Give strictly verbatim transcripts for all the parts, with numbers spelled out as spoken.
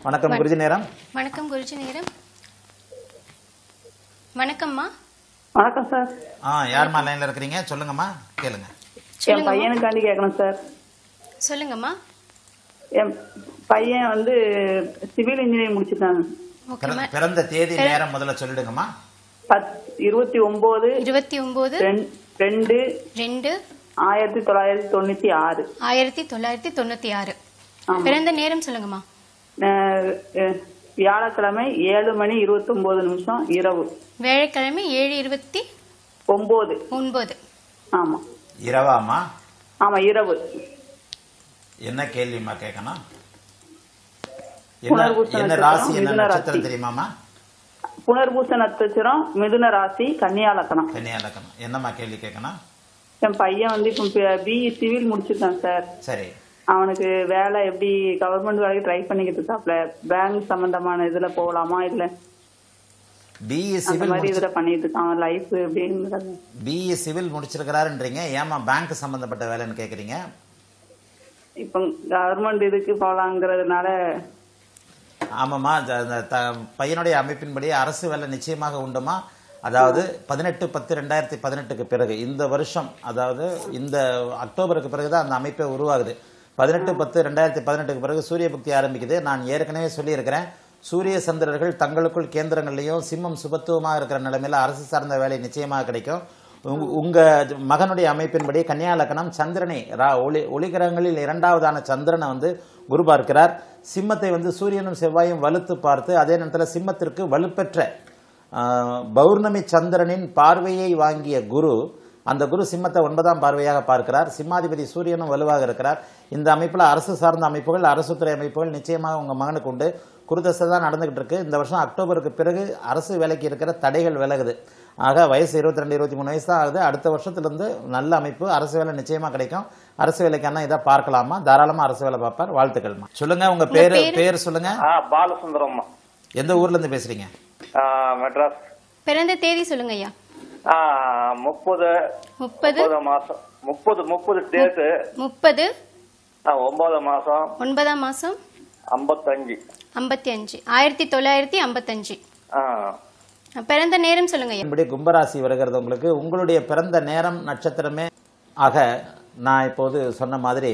வணக்கம் குருஜி நேரம். வணக்கம் குருஜி நேரம். வணக்கம்மா. வணக்கம் சார். ஆ யார்மா லைன்ல இருக்கீங்க? சொல்லுங்கம்மா, கேளுங்க. என் பையனுக்காண்டி கேட்கணும் சார். சொல்லுங்கம்மா. என் பையன் வந்து சிவில் இன்ஜினியரிங் முடிச்சிருக்காங்க. பிறந்த தேதி நேரம் முதல்ல சொல்லிடுங்கம்மா. இருபத்தி ஒன்பது இருபத்தி ஒன்பது ரெண்டு ரெண்டு ஆயிரத்தி தொள்ளாயிரத்தி தொண்ணூத்தி ஆறு ஆயிரத்தி தொள்ளாயிரத்தி தொண்ணூத்தி ஆறு பிறந்த நேரம் சொல்லுங்கம்மா. வியாழக்கிழமை ஏழு மணி இருபத்தி ஒன்பது நிமிஷம் இரவு. வியாழக்கிழமை ஏழு இருபத்தி ஒன்பது ஒன்பது. ஆமா. இரவாமா? ஆமா, இரவு. என்ன கேள்விமா கேட்கணும்? என்ன ராசி, என்ன நட்சத்திரம் தெரியுமாமா? புனர்பூச நட்சத்திரம், மிதுன ராசி, கன்னியா லக்னம். கன்னியா லக்னம். என்னம்மா கேள்வி கேட்கணும்? என் பையன் வந்து இப்போ பிஇ சிவில் முடிச்சிருக்கான் சார். சரி. அவனுக்கு வேலை எப்படி கவர்மெண்ட் வேலைக்கு ட்ரை பண்ணிக்கிட்டு இருக்காப்ல. பேங்க் சம்பந்தமான இதுல போகலாமா இல்ல பிஇ சிவில் மாதிரி இதுல பண்ணிட்டு இருக்கான். லைஃப் எப்படிங்கிறது. பிஇ சிவில் முடிச்சிருக்கிறாருன்றீங்க, ஏமா பேங்க் சம்பந்தப்பட்ட வேலைன்னு கேக்குறீங்க? இப்போ கவர்மெண்ட் இதுக்கு போலாங்கிறதுனால. ஆமாம்மா, பையனுடைய அமைப்பின்படி அரசு வேலை நிச்சயமாக உண்டுமா. அதாவது பதினெட்டு பத்து ரெண்டாயிரத்தி பதினெட்டுக்கு பிறகு இந்த வருஷம், அதாவது இந்த அக்டோபருக்கு பிறகுதான் அந்த அமைப்பே உருவாகுது. பதினெட்டு பத்து ரெண்டாயிரத்தி பதினெட்டுக்கு பிறகு சூரிய புக்தி ஆரம்பிக்குது. நான் ஏற்கனவே சொல்லியிருக்கிறேன், சூரிய சந்திரர்கள் தங்களுக்குள் கேந்திரங்கள்லையும் சிம்மம் சுபத்துவமாக இருக்கிற நிலைமையில அரசு சார்ந்த வேலை நிச்சயமாக கிடைக்கும். உங்க மகனுடைய அமைப்பின்படி கன்னியா லக்னம், சந்திரனை ஒளி ஒளிகிரகங்களில் இரண்டாவதான சந்திரனை வந்து குரு பார்க்கிறார். சிம்மத்தை வந்து சூரியனும் செவ்வாயும் வலுத்து பார்த்து, அதே நேரத்தில் சிம்மத்திற்கு வலுப்பெற்ற பௌர்ணமி சந்திரனின் பார்வையை வாங்கிய குரு, அந்த குரு சிம்மத்தை ஒன்பதாம் பார்வையாக பார்க்கிறார். சிம்மாதிபதி சூரியனும் வலுவாக இருக்கிறார். இந்த அமைப்பில் அரசு சார்ந்த அமைப்புகள், அரசுத்துறை அமைப்புகள் நிச்சயமாக உங்க மகனுக்கு உண்டு. குருதசை தான் நடந்துகிட்டு இருக்கு. இந்த வருஷம் அக்டோபருக்கு பிறகு அரசு வேலைக்கு இருக்கிற தடைகள் விலகுது. ஆக வயசு இருபத்தி ரெண்டு இருபத்தி மூணு வயசு தான் ஆகுது. அடுத்த வருஷத்திலிருந்து நல்ல அமைப்பு, அரசு வேலை நிச்சயமா கிடைக்கும். அரசு வேலைக்கான இதை பார்க்கலாமா? தாராளமா அரசு வேலை பார்ப்பார். வாழ்த்துக்கள்மா. சொல்லுங்க, உங்க பேரு பேர் சொல்லுங்க. பாலசுந்தரம். எந்த ஊர்ல இருந்து பேசுறீங்க? மெட்ராஸ். பிறந்த தேதி சொல்லுங்க ஐயா. முப்பது முப்பது மாசம் முப்பது முப்பது டேட்டு முப்பது ஒன்பது மாசம் ஒன்பதாம் மாசம் ஐம்பத்தஞ்சு ஐம்பத்தி அஞ்சு ஆயிரத்தி தொள்ளாயிரத்தி ஐம்பத்தஞ்சு. பிறந்த நேரம் சொல்லுங்க. இப்படி கும்பராசி வருகிறது உங்களுக்கு. உங்களுடைய பிறந்த நேரம் நட்சத்திரமே ஆக நான் இப்போது சொன்ன மாதிரி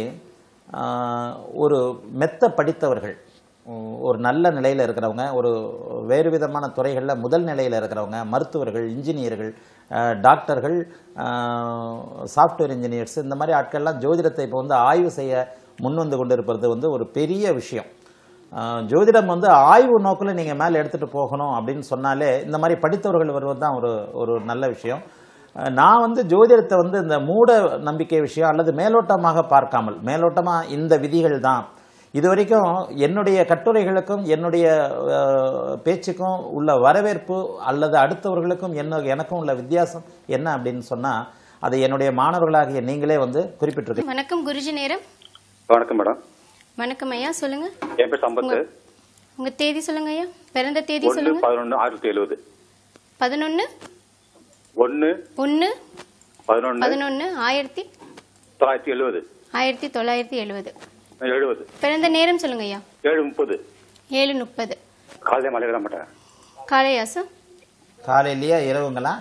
ஒரு மெத்த படித்தவர்கள், ஒரு நல்ல நிலையில் இருக்கிறவங்க, ஒரு வேறு விதமான துறைகளில் முதல் நிலையில் இருக்கிறவங்க, மருத்துவர்கள், இன்ஜினியர்கள், டாக்டர்கள், சாஃப்ட்வேர் இன்ஜினியர்ஸ், இந்த மாதிரி ஆட்கள்லாம் ஜோதிடத்தை இப்போ வந்து ஆய்வு செய்ய முன் வந்து கொண்டு இருப்பது வந்து ஒரு பெரிய விஷயம். ஜோதிடம் வந்து ஆய்வு நோக்கில் நீங்கள் மேலே எடுத்துகிட்டு போகணும் அப்படின்னு சொன்னாலே இந்த மாதிரி படித்தவர்கள் வருவது தான் ஒரு ஒரு நல்ல விஷயம். நான் வந்து ஜோதிடத்தை வந்து இந்த மூட நம்பிக்கை விஷயம் அல்லது மேலோட்டமாக பார்க்காமல், மேலோட்டமாக இந்த விதிகள் தான், இது வரைக்கும் என்னுடைய கட்டுரைகளுக்கும் என்னுடைய பேச்சுக்கும் உள்ள வரவேற்பு அல்லது அடுத்தவர்களுக்கும் என்ன எனக்கும் உள்ள வித்தியாசம் என்ன அப்படின்னு சொன்னா அதை என்னுடைய மாணவர்களாகிய நீங்களே வந்து குறிப்பிட்டிருக்கீங்க. வணக்கம் குருஜி நேரம். வணக்கம் மேடம். வணக்கம் ஐயா, சொல்லுங்க. என் பேர் சம்பத். உங்க தேதி சொல்லுங்க ஐயா. பிறந்த தேதி சொல்லுங்க. பதினொன்று ஆயிரத்தி எழுபது. பதினொன்று ஒன்று ஒன்று பதினொன்று பதினொன்று ஆயிரத்தி தொள்ளாயிரத்தி எழுபது. ஆயிரத்தி தொள்ளாயிரத்தி எழுபது. எழுபது. பிறந்த நேரம் சொல்லுங்க ஐயா. ஏழு முப்பது. ஏழு முப்பது. காலையில மலையிட மாட்டேன். காலையா சார்? காலையிலயா இரவுங்களா?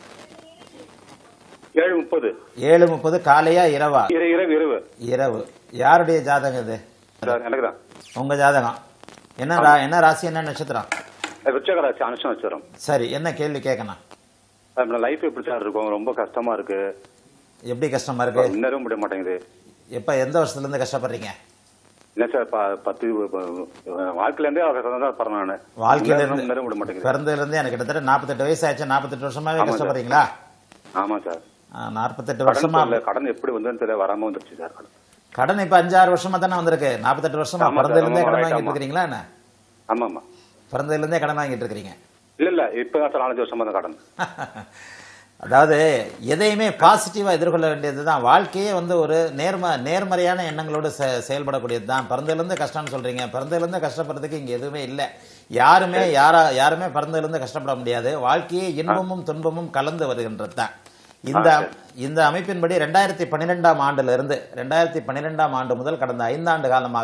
ஏழு முப்பது. ஏழு முப்பது காலையா இரவா? இரவு இரவு இரவு. யாருடைய ஜாதகம் இது? எனக்கு தான். உங்க ஜாதகம் என்ன என்ன ராசி, என்ன நட்சத்திரம்? விருச்சிக ராசி, அனுஷம் நட்சத்திரம். சரி, என்ன கேள்வி கேட்கணும்? லைஃப் எப்படி சார் இருக்கும்? ரொம்ப கஷ்டமா இருக்கு. எப்படி கஷ்டமா இருக்கு? முன்னேறவும் முடிய மாட்டேங்குது. எப்ப எந்த வருஷத்துல இருந்து கஷ்டப்படுறீங்க? இல்ல சார், பத்து வாழ்க்கையில இருந்தே நான் வாழ்க்கையில இருந்து விட மாட்டேங்குது. பிறந்ததுல இருந்து எனக்கு கிட்டத்தட்ட நாற்பத்தெட்டு வயசு ஆச்சு. நாற்பத்தெட்டு வருஷமாவே கஷ்டப்படுறீங்களா? ஆமா சார். நாற்பத்தெட்டு வருஷமா கடன் எப்படி வந்து வராம வந்துருச்சு சார். கடன் இப்ப அஞ்சு ஆறு வருஷமா தானே வந்திருக்கு. நாற்பத்தெட்டு வருஷமா பிறந்ததுல இருந்தே கடன் வாங்கிட்டு இருக்கீங்களா என்ன? ஆமா ஆமா, பிறந்ததுல இருந்தே கடன் வாங்கிட்டு இருக்கீங்க. இல்ல இல்ல, இப்ப நாலஞ்சு வருஷமா தான் கடன். அதாவது எதையுமே பாசிட்டிவா எதிர்கொள்ள வேண்டியதுதான். வாழ்க்கையே வந்து ஒரு நேர்ம நேர்மறையான எண்ணங்களோடு செயல்படக்கூடியது தான். பிறந்ததுலேருந்து கஷ்டம்னு சொல்றீங்க. பிறந்ததுலேருந்து கஷ்டப்படுறதுக்கு இங்க எதுவுமே இல்லை. யாருமே யாரா யாருமே பிறந்ததுலேருந்து கஷ்டப்பட முடியாது. வாழ்க்கையே இன்பமும் துன்பமும் கலந்து வருகின்றது தான். இந்த இந்த அமைப்பின்படி ரெண்டாயிரத்தி பன்னிரெண்டாம் ஆண்டுல இருந்து ரெண்டாயிரத்தி பன்னிரெண்டாம் ஆண்டு முதல் கடந்த ஐந்தாண்டு காலமாக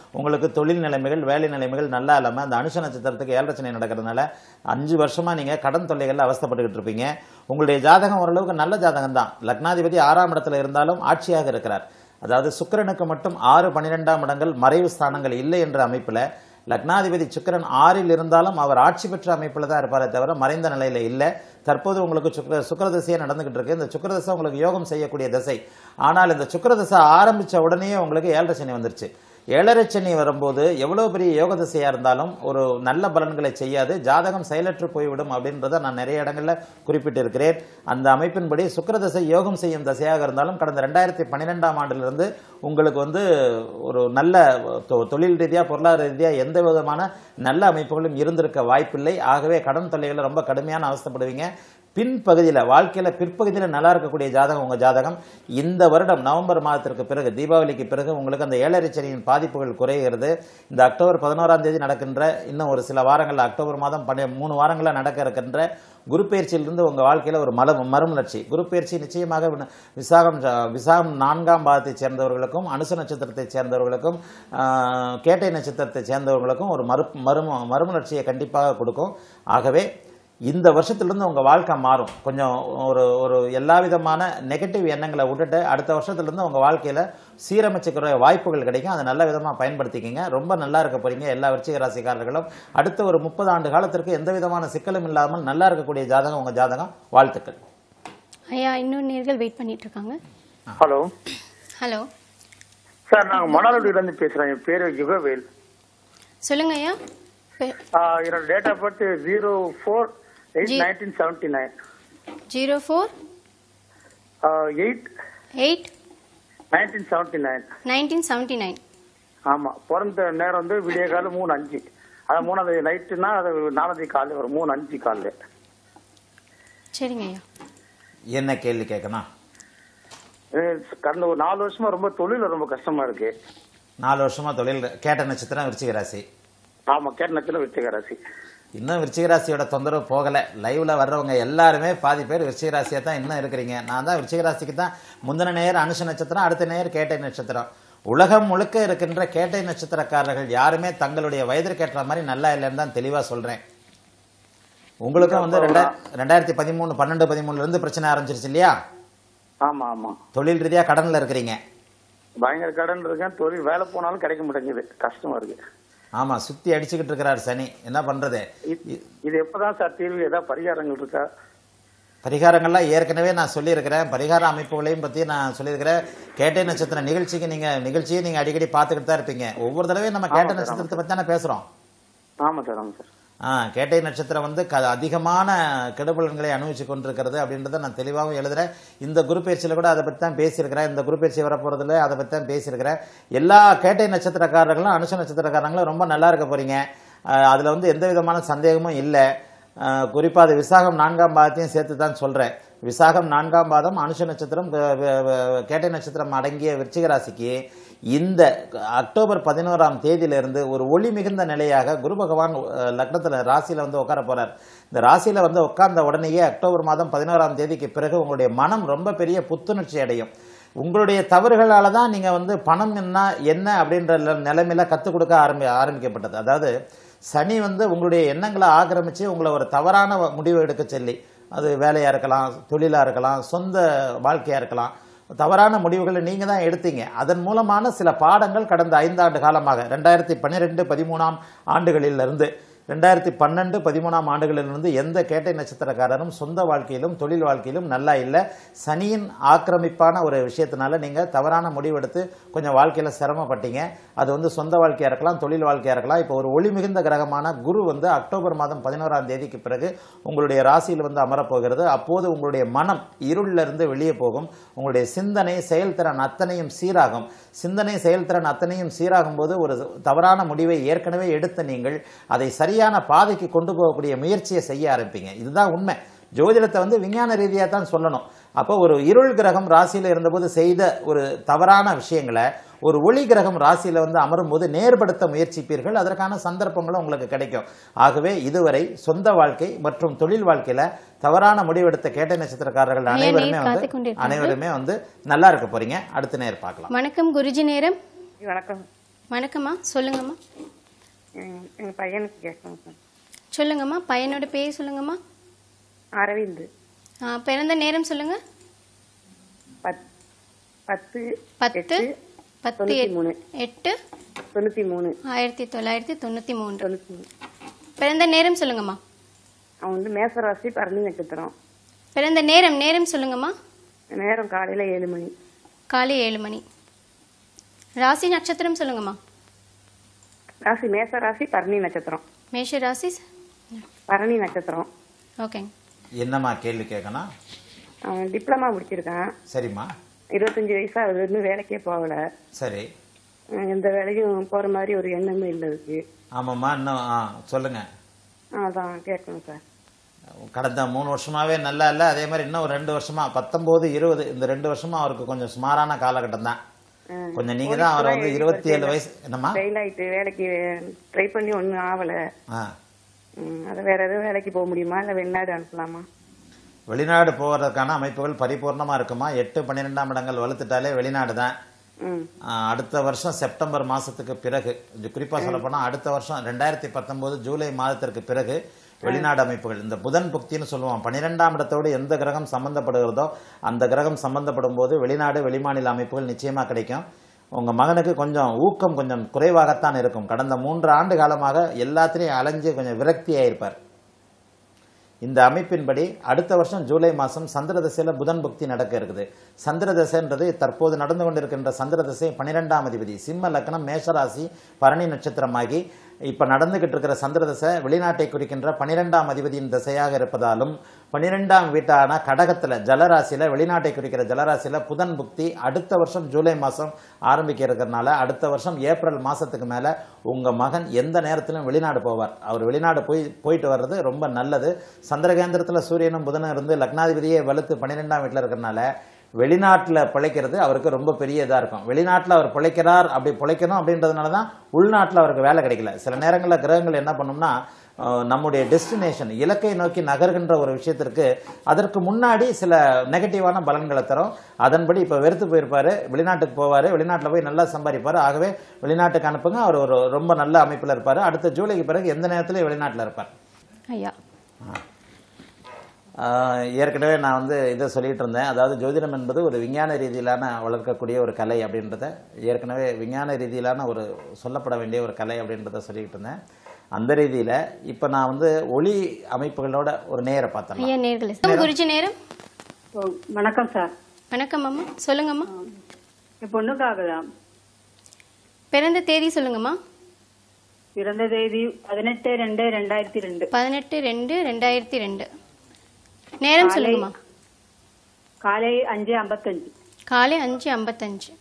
உங்களுக்கு தொழில் நிலைமைகள் வேலை நிலைமைகள் நல்லா இல்லாமல் அந்த அனுஷ நட்சத்திரத்துக்கு ஏழரை சனி நடக்கிறதுனால அஞ்சு வருஷமா நீங்க கடன் தொல்லைகள்ல அவஸ்தைப்பட்டுக்கிட்டு இருப்பீங்க. உங்களுடைய ஜாதகம் ஓரளவுக்கு நல்ல ஜாதகம் தான். லக்னாதிபதி ஆறாம் இடத்துல இருந்தாலும் ஆட்சியாக இருக்கிறார். அதாவது சுக்கிரனுக்கு மட்டும் ஆறு பன்னிரெண்டாம் இடங்கள் மறைவு ஸ்தானங்கள் இல்லை என்ற அமைப்புல லக்னாதிபதி சுக்கிரன் ஆறில் இருந்தாலும் அவர் ஆட்சி பெற்ற அமைப்புல தான் இருப்பாரே தவிர மறைந்த நிலையில இல்லை. தற்போது உங்களுக்கு சுக்கிர சுக்கிரதசையே நடந்துகிட்டு இருக்கு. இந்த சுக்கிரதசை உங்களுக்கு யோகம் செய்யக்கூடிய திசை. ஆனால் இந்த சுக்கிரதசை ஆரம்பிச்ச உடனே உங்களுக்கு ஏழரை சனி வந்துருச்சு. ஏழரை சனி வரும்போது எவ்வளவு பெரிய யோக திசையா இருந்தாலும் ஒரு நல்ல பலன்களை செய்யாது, ஜாதகம் செயலற்று போய்விடும் அப்படின்றத நான் நிறைய இடங்கள்ல குறிப்பிட்டு இருக்கிறேன். அந்த அமைப்பின்படி சுக்கிரதசை யோகம் செய்யும் திசையாக இருந்தாலும் கடந்த ரெண்டாயிரத்தி பன்னிரெண்டாம் ஆண்டிலிருந்து உங்களுக்கு வந்து ஒரு நல்ல தொழில் ரீதியா பொருளாதார ரீதியா எந்த விதமான நல்ல அமைப்புகளும் இருந்திருக்க வாய்ப்பில்லை. ஆகவே கடன் தொல்லைகளை ரொம்ப கடுமையான அவஸ்தைப்படுவீங்க. பின்பகுதியில் வாழ்க்கையில பிற்பகுதியில் நல்லா இருக்கக்கூடிய ஜாதகம் உங்க ஜாதகம். இந்த வருடம் நவம்பர் மாதத்திற்கு பிறகு தீபாவளிக்கு பிறகு உங்களுக்கு அந்த ஏழரை சனியின் பாதிப்புகள் குறைகிறது. இந்த அக்டோபர் பதினோராம் தேதி நடக்கின்ற இன்னும் ஒரு சில வாரங்கள் அக்டோபர் மாதம் மூணு வாரங்களில் நடக்க இருக்கின்ற குரு பயிற்சியிலிருந்து உங்க வாழ்க்கையில ஒரு மல மறுமலர்ச்சி. குரு பயிற்சி நிச்சயமாக விசாகம் விசாகம் நான்காம் பாதத்தை சேர்ந்தவர்களுக்கும் அனுச நட்சத்திரத்தை சேர்ந்தவர்களுக்கும் கேட்டை நட்சத்திரத்தை சேர்ந்தவர்களுக்கும் ஒரு மறு மறுமலர்ச்சியை கண்டிப்பாக கொடுக்கும். ஆகவே இந்த வருஷத்திலிருந்து உங்க வாழ்க்கை மாறும். கொஞ்சம் ஒரு ஒரு எல்லா விதமான நெகட்டிவ் எண்ணங்களை விட்டுட்டு அடுத்த வருஷத்திலிருந்து உங்க வாழ்க்கையில சீரமைச்சுக்கிற வாய்ப்புகள் கிடைக்கும். அதை நல்ல விதமா பயன்படுத்திக்கிங்க. ரொம்ப நல்லா இருக்க போறீங்க. எல்லா விருச்சிக ராசிக்காரர்களும் அடுத்த ஒரு முப்பது ஆண்டு காலத்திற்கு எந்த விதமான சிக்கலும் இல்லாமல் நல்லா இருக்கக்கூடிய ஜாதகம் உங்க ஜாதகம். வாழ்த்துக்கள். ஐயா இன்னொரு நேர்கள் வெயிட் பண்ணிட்டு இருக்காங்க. ஹலோ ஹலோ சார், நாங்க மணாலுடியில இருந்து பேசுறேன். என் பேரு யுகவேல். சொல்லுங்க ஐயா. என்னோட date of birth zero four eight nineteen seventy nine. Zero four eight eight nineteen seventy nine. Nineteen seventy nine. ஆமா, பிறந்த நேரம் வந்து விடிய காலம் மூணு அஞ்சு. அது மூணாவது நைட்டுனா அது நாலாவது காலையில் வரும். மூணு அஞ்சு காலையில். சரிங்க ஐயா. என்ன கேள்வி கேட்கணும்? கடந்த ஒரு நாலு வருஷமா ரொம்ப தொழில ரொம்ப கஷ்டமா இருக்கு. நாலு வருஷமா தொழில் கேட்ட நட்சத்திரம் விருச்சிக ராசி. ஆமா, கேட்ட நட்சத்திரம் விருச்சிக ராசி. இன்னும் விருச்சிக ராசியோட தொந்தரவு போகல. லைவ்ல வர்றவங்க எல்லாருமே பாதி பேர் விருச்சிக ராசியா தான் இன்னும் இருக்கிறீங்க. நான் தான் விருச்சிக ராசிக்கு தான் முந்தின நேர் அனுஷ நட்சத்திரம், அடுத்த நேர் கேட்டை நட்சத்திரம். உலகம் முழுக்க இருக்கின்ற கேட்டை நட்சத்திரக்காரர்கள் யாருமே தங்களுடைய வயதிற்கேற்ற மாதிரி நல்லா இல்லைன்னு தான் தெளிவா சொல்றேன். உங்களுக்கும் வந்து ரெண்டாயிரத்தி பதிமூணு பன்னெண்டு பதிமூணுல இருந்து பிரச்சனை ஆரம்பிச்சிருச்சு இல்லையா? ஆமா ஆமா. தொழில் ரீதியா கடன்ல இருக்கிறீங்க. பயங்கர கடன் இருக்கேன். தொழில் வேலை போனாலும் கிடைக்க மாட்டேங்குது. கஷ்டமா இருக்கு. ஆமா, சுத்தி அடிச்சுக்கிட்டு இருக்கிறார் சனி. என்ன பண்றது? இது எப்பதான் சார் தீர்வு? ஏதாவது பரிகாரங்கள் இருக்கா? பரிகாரங்கள்லாம் ஏற்கனவே நான் சொல்லியிருக்கிறேன். பரிகார அமைப்புகளையும் பத்தி நான் சொல்லியிருக்கிறேன். கேட்டை நட்சத்திர நிகழ்ச்சிக்கு நீங்க நிகழ்ச்சியை நீங்க அடிக்கடி பார்த்துக்கிட்டு தான் இருப்பீங்க. ஒவ்வொரு தடவையும் நம்ம கேட்டை நட்சத்திரத்தை பத்தி தானே பேசுறோம். ஆமா சார் ஆமா சார். ஆஹ் கேட்டை நட்சத்திரம் வந்து அதிகமான கெடுபலன்களை அனுபவிச்சு கொண்டிருக்கிறது அப்படின்றத நான் தெளிவாகவும் எழுதுறேன். இந்த குரு பயிற்சியில கூட அதை பத்தி தான் பேசியிருக்கிறேன். இந்த குரு பயிற்சி வரப்போறதுல அதை பத்தி தான் பேசியிருக்கிறேன். எல்லா கேட்டை நட்சத்திரக்காரர்களும் அனுஷ நட்சத்திரக்காரங்களும் ரொம்ப நல்லா இருக்க போறீங்க. அதுல வந்து எந்த விதமான சந்தேகமும் இல்லை. குறிப்பா அது விசாகம் நான்காம் பாதத்தையும் சேர்த்து தான் சொல்றேன். விசாகம் நான்காம் பாதம் அனுஷ நட்சத்திரம் கேட்டை நட்சத்திரம் அடங்கிய விருச்சிக ராசிக்கு இந்த அக்டோபர் பதினோராம் தேதியிலிருந்து ஒரு ஒளி மிகுந்த நிலையாக குரு பகவான் லக்னத்துல ராசியில வந்து உட்கார போறார். இந்த ராசியில வந்து உட்கார்ந்த உடனேயே அக்டோபர் மாதம் பதினோராம் தேதிக்கு பிறகு உங்களுடைய மனம் ரொம்ப பெரிய புத்துணர்ச்சி அடையும். உங்களுடைய தவறுகளால தான் நீங்க வந்து பணம் என்ன என்ன அப்படின்ற நிலைமையில கத்துக் கொடுக்க ஆரம்பி ஆரம்பிக்கப்பட்டது. அதாவது சனி வந்து உங்களுடைய எண்ணங்களை ஆக்கிரமிச்சு உங்களை ஒரு தவறான முடிவு எடுக்க சொல்லி, அது வேலையா இருக்கலாம், தொழிலா இருக்கலாம், சொந்த வாழ்க்கையா இருக்கலாம், தவறான முடிவுகளை நீங்க தான் எடுத்தீங்க. அதன் மூலமான சில பாடங்கள் கடந்த ஐந்தாண்டு காலமாக ரெண்டாயிரத்தி பன்னிரெண்டு பதிமூணாம் ஆண்டுகளிலிருந்து ரெண்டாயிரத்தி பன்னெண்டு பதிமூணாம் ஆண்டுகளிலிருந்து எந்த கேட்டை நட்சத்திரக்காரரும் சொந்த வாழ்க்கையிலும் தொழில் வாழ்க்கையிலும் நல்லா இல்லை. சனியின் ஆக்கிரமிப்பான ஒரு விஷயத்தினால நீங்க தவறான முடிவெடுத்து கொஞ்சம் வாழ்க்கையில சிரமப்பட்டீங்க. அது வந்து சொந்த வாழ்க்கையா இருக்கலாம், தொழில் வாழ்க்கையா இருக்கலாம். இப்போ ஒரு ஒளி மிகுந்த கிரகமான குரு வந்து அக்டோபர் மாதம் பதினோராம் தேதிக்கு பிறகு உங்களுடைய ராசியில் வந்து அமரப்போகிறது. அப்போது உங்களுடைய மனம் இருளில் இருந்து வெளியே போகும். உங்களுடைய சிந்தனை செயல்திறன் அத்தனையும் சீராகும். சிந்தனை செயல்திறன் அத்தனையும் சீராகும் போது ஒரு தவறான முடிவை ஏற்கனவே எடுத்த நீங்கள் அதை சரியான பாதைக்கு கொண்டு போகக்கூடிய முயற்சியை செய்ய ஆரம்பிப்பீங்க. இதுதான் உண்மை. ஜோதிடத்தை வந்து விஞ்ஞான ரீதியா தான் சொல்லணும். அப்போ ஒரு இருள் கிரகம் ராசியில இருந்தபோது செய்த ஒரு தவறான விஷயங்களை ஒரு ஒளி கிரகம் ராசியில வந்து அமரும் போது நேர்படுத்த முயற்சிப்பீர்கள். அதற்கான சந்தர்ப்பங்களும் உங்களுக்கு கிடைக்கும். ஆகவே இதுவரை சொந்த வாழ்க்கை மற்றும் தொழில் வாழ்க்கையில தவறான முடிவெடுத்த கேட்டை நட்சத்திரக்காரர்கள் அனைவருமே வந்து அனைவருமே வந்து நல்லா இருக்க போறீங்க. அடுத்த நேரம் பார்க்கலாம். வணக்கம் குருஜி. நேரம் வணக்கம். வணக்கம்மா, சொல்லுங்கம்மா. எங்கள் பையனுக்கு கேட்கணும் சார். சொல்லுங்கம்மா, பையனோட பேர் சொல்லுங்கம்மா. அரவிந்த். ஆ, பிறந்த நேரம் சொல்லுங்க. பத் பத்து பத்து பத்து தொண்ணூற்றி மூணு எட்டு தொண்ணூற்றி மூணு ஆயிரத்தி தொள்ளாயிரத்தி தொண்ணூற்றி மூன்று. தொண்ணூற்றி மூணு. பிறந்த நேரம் சொல்லுங்கம்மா. அவன் வந்து மேசராசி பரணி நட்சத்திரம். பிறந்த நேரம் நேரம் சொல்லுங்கம்மா. நேரம் காலையில் ஏழு மணி. காலை ஏழு மணி. ராசி நட்சத்திரம் சொல்லுங்கம்மா. ராசி மேசராசி பரணி நட்சத்திரம். மேஷ ராசி பரணி நட்சத்திரம். ஓகேங்க. என்னம்மா கேள்வி கேட்கணும்? அவன் டிப்ளமா முடிச்சிருக்கான். சரிம்மா. இருபத்தஞ்சி வயசா அது இன்னும் வேலைக்கே போகல. சரி. எந்த வேலைக்கும் போற மாதிரி ஒரு எண்ணமே இல்லை இருக்கு. ஆமாம்மா, இன்னும் ஆ சொல்லுங்க. அதான் கேட்கணும் சார். கடந்த மூணு வருஷமாவே நல்லா இல்லை, அதே மாதிரி இன்னும் ஒரு ரெண்டு வருஷமா பத்தொன்பது இருபது இந்த ரெண்டு வருஷமா அவருக்கு கொஞ்சம் சுமாரான காலகட்டம் தான். கொஞ்சம் நீங்க தான் அவரை வந்து இருபத்தி ஏழு வயசு என்னம்மா ஃபெயில் ஆயிட்டு வேலைக்கு ட்ரை பண்ணி ஒன்றும் ஆகல. அதை வேற எதுவும் வேலைக்கு போக முடியுமா, இல்லை வெளிநாடு அனுப்பலாமா? வெளிநாடு போவதற்கான அமைப்புகள் பரிபூர்ணமா இருக்குமா. எட்டு பன்னிரெண்டாம் இடங்கள் வலுத்துட்டாலே வெளிநாடு தான். அடுத்த வருஷம் செப்டம்பர் மாசத்துக்கு பிறகு, குறிப்பா சொல்ல போனா அடுத்த வருஷம் ரெண்டாயிரத்தி பத்தொன்பது ஜூலை மாதத்திற்கு பிறகு வெளிநாடு அமைப்புகள், இந்த புதன் புக்தின்னு சொல்லுவோம், பன்னிரெண்டாம் இடத்தோடு எந்த கிரகம் சம்பந்தப்படுகிறதோ அந்த கிரகம் சம்பந்தப்படும் போது வெளிநாடு வெளிமாநில அமைப்புகள் நிச்சயமா கிடைக்கும். உங்க மகனுக்கு கொஞ்சம் ஊக்கம் கொஞ்சம் குறைவாகத்தான் இருக்கும். கடந்த மூன்று ஆண்டு காலமாக எல்லாத்திலையும் அலைஞ்சு கொஞ்சம் விரக்தி ஆயிருப்பார். இந்த அமைப்பின்படி அடுத்த வருஷம் ஜூலை மாதம் சந்திர தசையில் புதன் புக்தி நடக்க இருக்குது. சந்திர தசைன்றது தற்போது நடந்து கொண்டிருக்கின்ற சந்திர தசை பன்னிரெண்டாம் அதிபதி சிம்ம லக்னம் மேஷராசி பரணி நட்சத்திரமாகி இப்ப நடந்துகிட்டு இருக்கிற சந்திர தசை வெளிநாட்டை குறிக்கின்ற பன்னிரெண்டாம் அதிபதியின் திசையாக இருப்பதாலும் பன்னிரெண்டாம் வீட்டான கடகத்துல ஜலராசியில வெளிநாட்டை குறிக்கிற ஜலராசியில புதன் புக்தி அடுத்த வருஷம் ஜூலை மாசம் ஆரம்பிக்க இருக்கிறதுனால அடுத்த வருஷம் ஏப்ரல் மாசத்துக்கு மேல உங்க மகன் எந்த நேரத்திலும் வெளிநாடு போவார். அவர் வெளிநாடு போய் போயிட்டு வர்றது ரொம்ப நல்லது. சந்திரகேந்திரத்துல சூரியனும் புதனும் இருந்து லக்னாதிபதியே வலுத்து பன்னிரெண்டாம் வீட்டுல இருக்கிறதுனால வெளிநாட்டில் பிழைக்கிறது அவருக்கு ரொம்ப பெரிய இதாக இருக்கும். வெளிநாட்டில் அவர் பிழைக்கிறார், அப்படி பிழைக்கணும் அப்படின்றதுனால தான் உள்நாட்டில் அவருக்கு வேலை கிடைக்கல. சில நேரங்களில் கிரகங்கள் என்ன பண்ணும்னா நம்முடைய டெஸ்டினேஷன் இலக்கை நோக்கி நகர்கின்ற ஒரு விஷயத்திற்கு அதற்கு முன்னாடி சில நெகட்டிவான பலன்களை தரும். அதன்படி இப்போ வெறுத்து போயிருப்பாரு, வெளிநாட்டுக்கு போவார், வெளிநாட்டில் போய் நல்லா சம்பாதிப்பார். ஆகவே வெளிநாட்டுக்கு அனுப்புங்க, அவர் ஒரு ரொம்ப நல்ல அமைப்பில் இருப்பார். அடுத்த ஜூலைக்கு பிறகு எந்த நேரத்திலையும் வெளிநாட்டில் இருப்பார். ஐயா ஏற்கனவே நான் வந்து இதை சொல்லிட்டு இருந்தேன், அதாவது ஜோதிடம் என்பது ஒரு விஞ்ஞான ரீதியிலான வளர்க்கக்கூடிய ஒரு கலை அப்படின்றத, ஏற்கனவே விஞ்ஞான ரீதியிலான ஒரு சொல்லப்பட வேண்டிய ஒரு கலை அப்படின்றத சொல்லிட்டு இருந்தேன். அந்த ரீதியில இப்ப நான் வந்து ஒளி அமைப்புகளோட ஒரு நேர பார்த்தேன். ஐயா நேர்களே, குருஜி நேரம். வணக்கம் சார். வணக்கம் அம்மா, சொல்லுங்கம்மா. என் பொண்ணுக்காகதான். பிறந்த தேதி சொல்லுங்கம்மா. பிறந்த தேதி பதினெட்டு ரெண்டு ரெண்டாயிரத்தி ரெண்டு. பதினெட்டு ரெண்டு ரெண்டாயிரத்தி ரெண்டு. நேரம் சொல்லுங்கம்மா. காலை அஞ்சு ஐம்பத்தஞ்சு. காலை அஞ்சு ஐம்பத்தஞ்சு.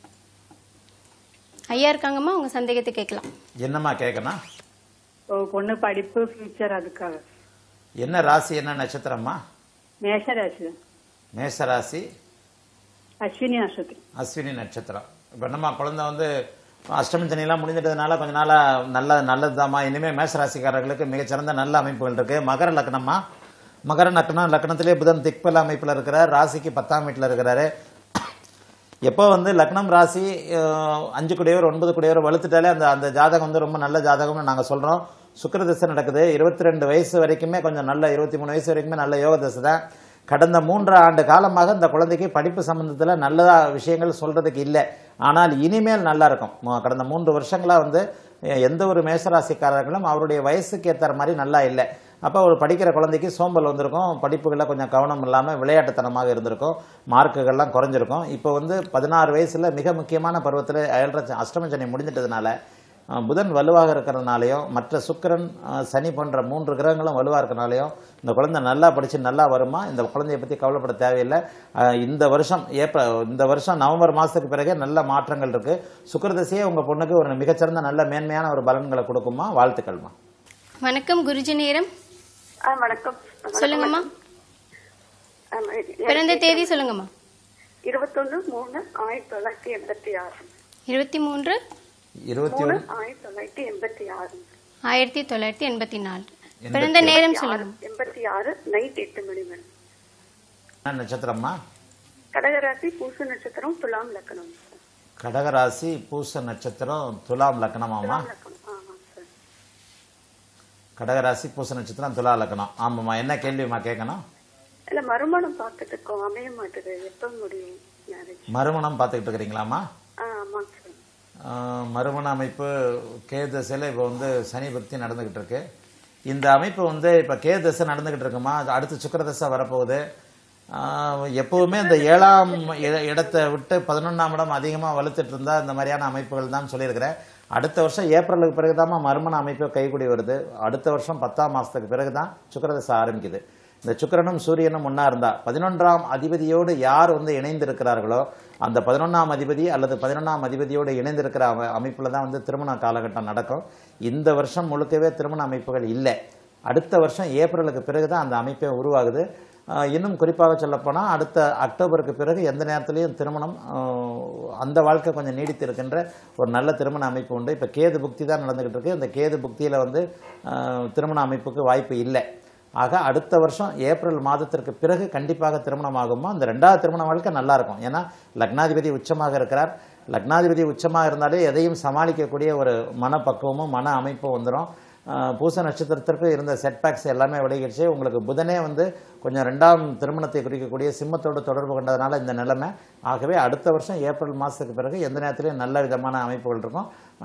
ஐயா இருக்காங்கம்மா, உங்க சந்தேகத்தை கேட்கலாம். என்னம்மா கேட்கணும்? பொண்ணு படிப்பு ஃபியூச்சர் அதுக்காக. என்ன ராசி என்ன நட்சத்திரம்மா? மேஷராசி. மேஷராசி அஸ்வினி நட்சத்திரம். அஸ்வினி நட்சத்திரம். இப்போ என்னம்மா குழந்தை வந்து அஷ்டமி தனியெல்லாம் முடிஞ்சிட்டதுனால கொஞ்ச நாளா நல்ல நல்லதுதாம்மா. இனிமேல் மேஷராசிக்காரர்களுக்கு மிகச்சிறந்த நல்ல அமைப்புகள் இருக்கு. மகர லக்னம்மா, மகர லக்னம், லக்னத்திலே புதன் திக்பல அமைப்பில் இருக்கிறார், ராசிக்கு பத்தாம் வீட்டில் இருக்கிறாரு. எப்போ வந்து லக்னம் ராசி அஞ்சு குடையோர் ஒன்பது குடையோர் வலுத்துட்டாலே அந்த அந்த ஜாதகம் வந்து ரொம்ப நல்ல ஜாதகம்னு நாங்கள் சொல்கிறோம். சுக்கிர தசை நடக்குது. இருபத்தி ரெண்டு வயசு வரைக்குமே கொஞ்சம் நல்ல, இருபத்தி மூணு வயசு வரைக்குமே நல்ல யோக தசை தான். கடந்த மூன்று ஆண்டு காலமாக இந்த குழந்தைக்கு படிப்பு சம்பந்தத்தில் நல்லதா விஷயங்கள் சொல்றதுக்கு இல்லை. ஆனால் இனிமேல் நல்லா இருக்கும். கடந்த மூன்று வருஷங்களா வந்து எந்த ஒரு மேசராசிக்காரர்களும் அவருடைய வயசுக்கு ஏற்ற மாதிரி நல்லா இல்லை. அப்போ ஒரு படிக்கிற குழந்தைக்கு சோம்பல் வந்திருக்கும், படிப்புகளில் கொஞ்சம் கவனம் இல்லாமல் விளையாட்டுத்தனமாக இருந்திருக்கும், மார்க்குகள்லாம் குறைஞ்சிருக்கும். இப்போ வந்து பதினாறு வயசுல மிக முக்கியமான பருவத்தில் ஏழரை அஷ்டம சனி முடிஞ்சிட்டதுனால புதன் வலுவாக இருக்கிறதுனாலையும் மற்ற சுக்கிரன் சனி போன்ற மூன்று கிரகங்களும் வலுவாக இருக்கிறனாலையும் இந்த குழந்தை நல்லா படித்து நல்லா வருமா. இந்த குழந்தைய பற்றி கவலைப்பட தேவையில்லை. இந்த வருஷம் ஏப்ரல் இந்த வருஷம் நவம்பர் மாதத்துக்கு பிறகு நல்ல மாற்றங்கள் இருக்கு. சுக்கிரதசையே உங்கள் பொண்ணுக்கு ஒரு மிகச்சிறந்த நல்ல மேன்மையான ஒரு பலன்களை கொடுக்குமா. வாழ்த்துக்கள்மா. வணக்கம் குருஜி நேரம். வணக்கம் சொல்லுங்கம்மா. பிறந்த தேதி சொல்லுங்கம்மா. இருபத்தொன்னு மூணு ஆயிரத்தி தொள்ளாயிரத்தி எண்பத்தி ஆறு. இருபத்தி மூன்று இருபத்தி மூணு ஆயிரத்தி தொள்ளாயிரத்தி எண்பத்தி ஆறு. ஆயிரத்தி தொள்ளாயிரத்தி எண்பத்தி நாலு. பிறந்த நேரம் சொல்லுங்க. எண்பத்தி ஆறு நைட் எட்டு மணி மேடம். நட்சத்திரம்மா? கடகராசி பூச நட்சத்திரம் துலாம் லக்னம். கடகராசி பூச நட்சத்திரம் துலாம் லக்னமாமா? கடகராசி பூச நட்சத்திரம் துலா லக்னம். ஆமாம்மா, என்ன கேள்விமா கேட்கணும்? இல்ல மறுமணம் பார்த்துட்டு இருக்கோம், அமைய மாட்டேது, எப்ப முடியும் மேரேஜ்? மறுமணம் பார்த்துக்கிட்டு இருக்கிறீங்களாமா? ஆமாங்க சார். மறுமண அமைப்பு கேது தசையில் இப்போ வந்து சனி பக்தி நடந்துகிட்டு இருக்கு. இந்த அமைப்பு வந்து இப்போ கேது தசை நடந்துகிட்டு இருக்குமா, அடுத்து சுக்கிர தசை வரப்போகுது. எப்பவுமே இந்த ஏழாம் இடத்தை விட்டு பதினொன்றாம் இடம் அதிகமாக வலுத்துட்டு இருந்தா இந்த மாதிரியான அமைப்புகள் தான் சொல்லியிருக்கிறேன். அடுத்த வருஷம் ஏப்ரலுக்கு பிறகுதான் மறுமண அமைப்பு கைகூடி வருது. அடுத்த வருஷம் பத்தாம் மாசத்துக்கு பிறகுதான் சுக்கிர தசை ஆரம்பிக்குது. இந்த சுக்கிரனும் சூரியனும் ஒன்னா இருந்தா பதினொன்றாம் அதிபதியோடு யார் வந்து இணைந்து இருக்கிறார்களோ அந்த பதினொன்றாம் அதிபதி அல்லது பதினொன்றாம் அதிபதியோடு இணைந்திருக்கிற அமைப்புல தான் வந்து திருமண காலகட்டம் நடக்கும். இந்த வருஷம் முழுக்கவே திருமண அமைப்புகள் இல்லை. அடுத்த வருஷம் ஏப்ரலுக்கு பிறகுதான் அந்த அமைப்பே உருவாகுது. இன்னும் குறிப்பாக சொல்லப்போனால் அடுத்த அக்டோபருக்கு பிறகு எந்த நேரத்திலையும் திருமணம், அந்த வாழ்க்கை கொஞ்சம் நீடித்து இருக்கின்ற ஒரு நல்ல திருமண அமைப்பு உண்டு. இப்போ கேது புக்தி தான் நடந்துகிட்டு இருக்கு. இந்த கேது புக்தியில் வந்து திருமண அமைப்புக்கு வாய்ப்பு இல்லை. ஆக அடுத்த வருஷம் ஏப்ரல் மாதத்திற்கு பிறகு கண்டிப்பாக திருமணம் ஆகுமா. அந்த ரெண்டாவது திருமண வாழ்க்கை நல்லா இருக்கும். ஏன்னா லக்னாதிபதி உச்சமாக இருக்கிறார். லக்னாதிபதி உச்சமாக இருந்தாலே எதையும் சமாளிக்கக்கூடிய ஒரு மனப்பக்குவமும் மன அமைப்பும் வந்துடும். பூச நட்சத்திரத்திற்கு இருந்த செட்பேக்ஸ் எல்லாமே விலகிடுச்சு. உங்களுக்கு புதனே வந்து கொஞ்சம் ரெண்டாம் திருமணத்தை குறிக்கக்கூடிய சிம்மத்தோடு தொடர்பு கொண்டதுனால இந்த நிலைமை. ஆகவே அடுத்த வருஷம் ஏப்ரல் மாதத்துக்கு பிறகு எந்த நேரத்திலையும் நல்ல விதமான அமைப்புகள் இருக்கும்.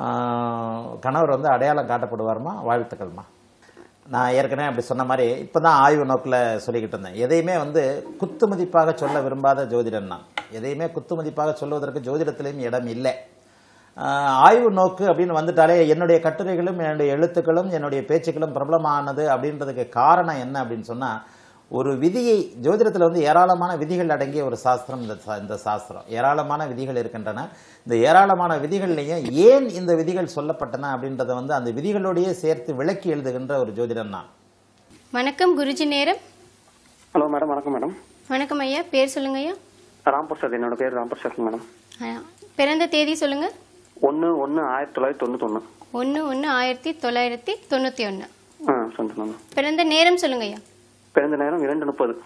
கணவர் வந்து அடையாளம் காட்டப்படுவார்மா. வாழ்த்துக்கள்மா. நான் ஏற்கனவே அப்படி சொன்ன மாதிரி இப்போ தான் ஆய்வு நோக்கில் சொல்லிக்கிட்டு இருந்தேன். எதையுமே வந்து குத்து மதிப்பாக சொல்ல விரும்பாத ஜோதிடன் நான். எதையுமே குத்து மதிப்பாக சொல்வதற்கு ஜோதிடத்திலையும் இடம் இல்லை. ஆய்வு நோக்கு அப்படின்னு வந்துட்டாலே என்னுடைய கட்டுரைகளும் என்னுடைய எழுத்துக்களும் என்னுடைய பேச்சுக்களும் பிரபலமானது அப்படின்றதுக்கு காரணம் என்ன அப்படின்னு சொன்னால், ஒரு விதியை ஜோதிடத்தில் வந்து ஏராளமான விதிகள் அடங்கிய ஒரு சாஸ்திரம் இந்த இந்த சாஸ்திரம். ஏராளமான விதிகள் இருக்கின்றன. இந்த ஏராளமான விதிகள்லையும் ஏன் இந்த விதிகள் சொல்லப்பட்டன அப்படின்றத வந்து அந்த விதிகளோடையே சேர்த்து விளக்கி எழுதுகின்ற ஒரு ஜோதிடம் நான். வணக்கம் குருஜி நேரம். Hello madam. வணக்கம் மேடம். வணக்கம் ஐயா. பேர் சொல்லுங்க ஐயா. ராம் பிரசாத். என்னோட பேர் ராம் பிரசாத் மேடம். பிறந்த தேதி சொல்லுங்க. ஒன்னு ஒன்னு ஆயிரத்தி தொள்ளாயிரத்தி தொண்ணூத்தி ஒன்னு. ஒன்னு ஒன்னு ஆயிரத்தி தொள்ளாயிரத்தி தொண்ணூத்தி ஒன்னு. பிறந்த நேரம் சொல்லுங்க ஐயா. பிறந்த நேரம் இரண்டு முப்பது.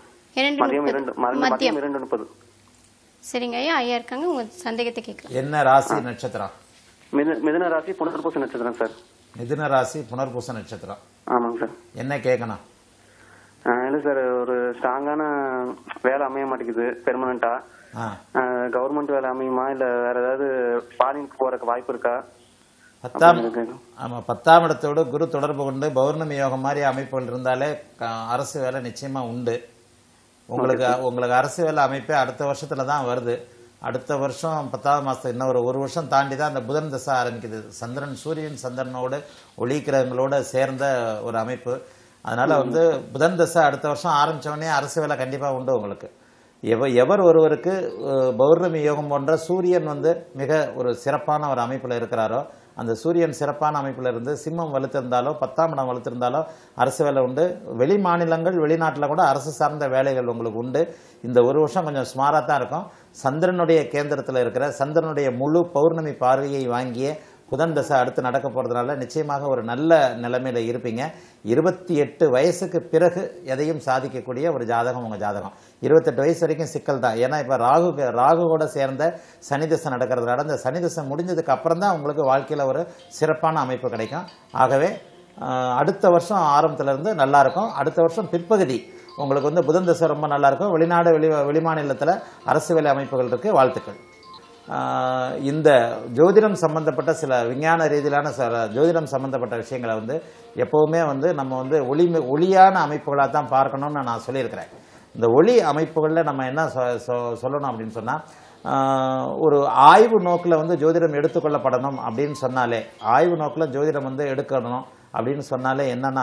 மதியம் இரண்டு முப்பது. சரிங்க ஐயா. ஐயா இருக்காங்க, உங்க சந்தேகத்தை கேட்கலாம். என்ன ராசி நட்சத்திரம்? மிதுன ராசி புனர்பூச நட்சத்திரம் சார். மிதுன ராசி புனர்பூச நட்சத்திரம். ஆமாங்க சார். என்ன கேட்கணும்? இல்ல சார், ஒரு ஸ்ட்ராங்கான வேலை அமைய மாட்டேங்குது பெர்மனண்டா. கவர்மெண்ட் வேலை அமையுமா இல்ல வேற ஏதாவது ஃபாரினுக்கு போறதுக்கு வாய்ப்பு இருக்கா? பத்தாம் ஆமா பத்தாம் இடத்தோடு குரு தொடர்பு கொண்டு பௌர்ணமி யோகம் மாதிரி அமைப்புகள் இருந்தாலே அரசு வேலை நிச்சயமா உண்டு. உங்களுக்கு உங்களுக்கு அரசு வேலை அமைப்பே அடுத்த வருஷத்துல தான் வருது. அடுத்த வருஷம் பத்தாவது மாசத்துல இன்னும் ஒரு ஒரு வருஷம் தாண்டி தான் அந்த புதன் தசை ஆரம்பிக்குது. சந்திரன் சூரியன் சந்திரனோடு ஒளி கிரகங்களோட சேர்ந்த ஒரு அமைப்பு. அதனால வந்து புதன் தசை அடுத்த வருஷம் ஆரம்பிச்சவொடனே அரசு வேலை கண்டிப்பா உண்டு உங்களுக்கு. எவ எவர் ஒருவருக்கு பௌர்ணமி யோகம் போன்ற சூரியன் வந்து மிக ஒரு சிறப்பான ஒரு அமைப்புல இருக்கிறாரோ, அந்த சூரியன் சிறப்பான அமைப்புல இருந்து சிம்மம் வலுத்திருந்தாலோ பத்தாம் இடம் வலுத்திருந்தாலோ அரசு வேலை உண்டு. வெளி மாநிலங்கள் வெளிநாட்டில் கூட அரசு சார்ந்த வேலைகள் உங்களுக்கு உண்டு. இந்த ஒரு வருஷம் கொஞ்சம் சுமாராக தான் இருக்கும். சந்திரனுடைய கேந்திரத்தில் இருக்கிற சந்திரனுடைய முழு பௌர்ணமி பார்வையை வாங்கிய புதன் தசை அடுத்து நடக்க போறதுனால நிச்சயமாக ஒரு நல்ல நிலைமையில இருப்பீங்க. இருபத்தி எட்டு வயசுக்கு பிறகு எதையும் சாதிக்கக்கூடிய ஒரு ஜாதகம் உங்க ஜாதகம். இருபத்தெட்டு வயசு வரைக்கும் சிக்கல் தான். ஏன்னா இப்ப ராகு ராகுவோட சேர்ந்த சனி தசை நடக்கிறதுனால இந்த சனி தசை முடிஞ்சதுக்கு அப்புறம் தான் உங்களுக்கு வாழ்க்கையில ஒரு சிறப்பான அமைப்பு கிடைக்கும். ஆகவே அடுத்த வருஷம் ஆரம்பத்துல இருந்து நல்லா இருக்கும். அடுத்த வருஷம் பிற்பகுதி உங்களுக்கு வந்து புதன் தசை ரொம்ப நல்லா இருக்கும். வெளிநாடு வெளி வெளிமாநிலத்தில் அரசு வேலை அமைப்புகள் இருக்கு. வாழ்த்துக்கள். இந்த ஜோதிடம் சம்பந்தப்பட்ட சில விஞ்ஞான ரீதியிலான சில ஜோதிடம் சம்பந்தப்பட்ட விஷயங்களை வந்து எப்பவுமே வந்து நம்ம வந்து ஒளி ஒளியான அமைப்புகளாக தான் பார்க்கணும்னு நான் சொல்லியிருக்கிறேன். இந்த ஒளி அமைப்புகளில் நம்ம என்ன சொல்லணும் அப்படின்னு சொன்னால், ஒரு ஆய்வு நோக்கில் வந்து ஜோதிடம் எடுத்துக்கொள்ளப்படணும் அப்படின்னு சொன்னாலே, ஆய்வு நோக்கில் ஜோதிடம் வந்து எடுக்கணும் அப்படின்னு சொன்னாலே என்னன்னா,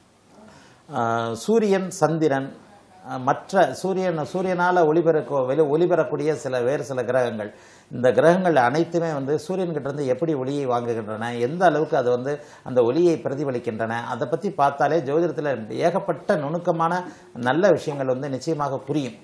சூரியன் சந்திரன் மற்ற சூரியன் சூரியனால் ஒளிபெற வெளி ஒளிபெறக்கூடிய சில வேறு சில கிரகங்கள், இந்த கிரகங்கள் அனைத்துமே வந்து சூரியன்கிட்ட இருந்து எப்படி ஒளியை வாங்குகின்றன, எந்த அளவுக்கு அது வந்து அந்த ஒளியை பிரதிபலிக்கின்றன, அதை பற்றி பார்த்தாலே ஜோதிடத்தில் ஏகப்பட்ட நுணுக்கமான நல்ல விஷயங்கள் வந்து நிச்சயமாக புரியும்.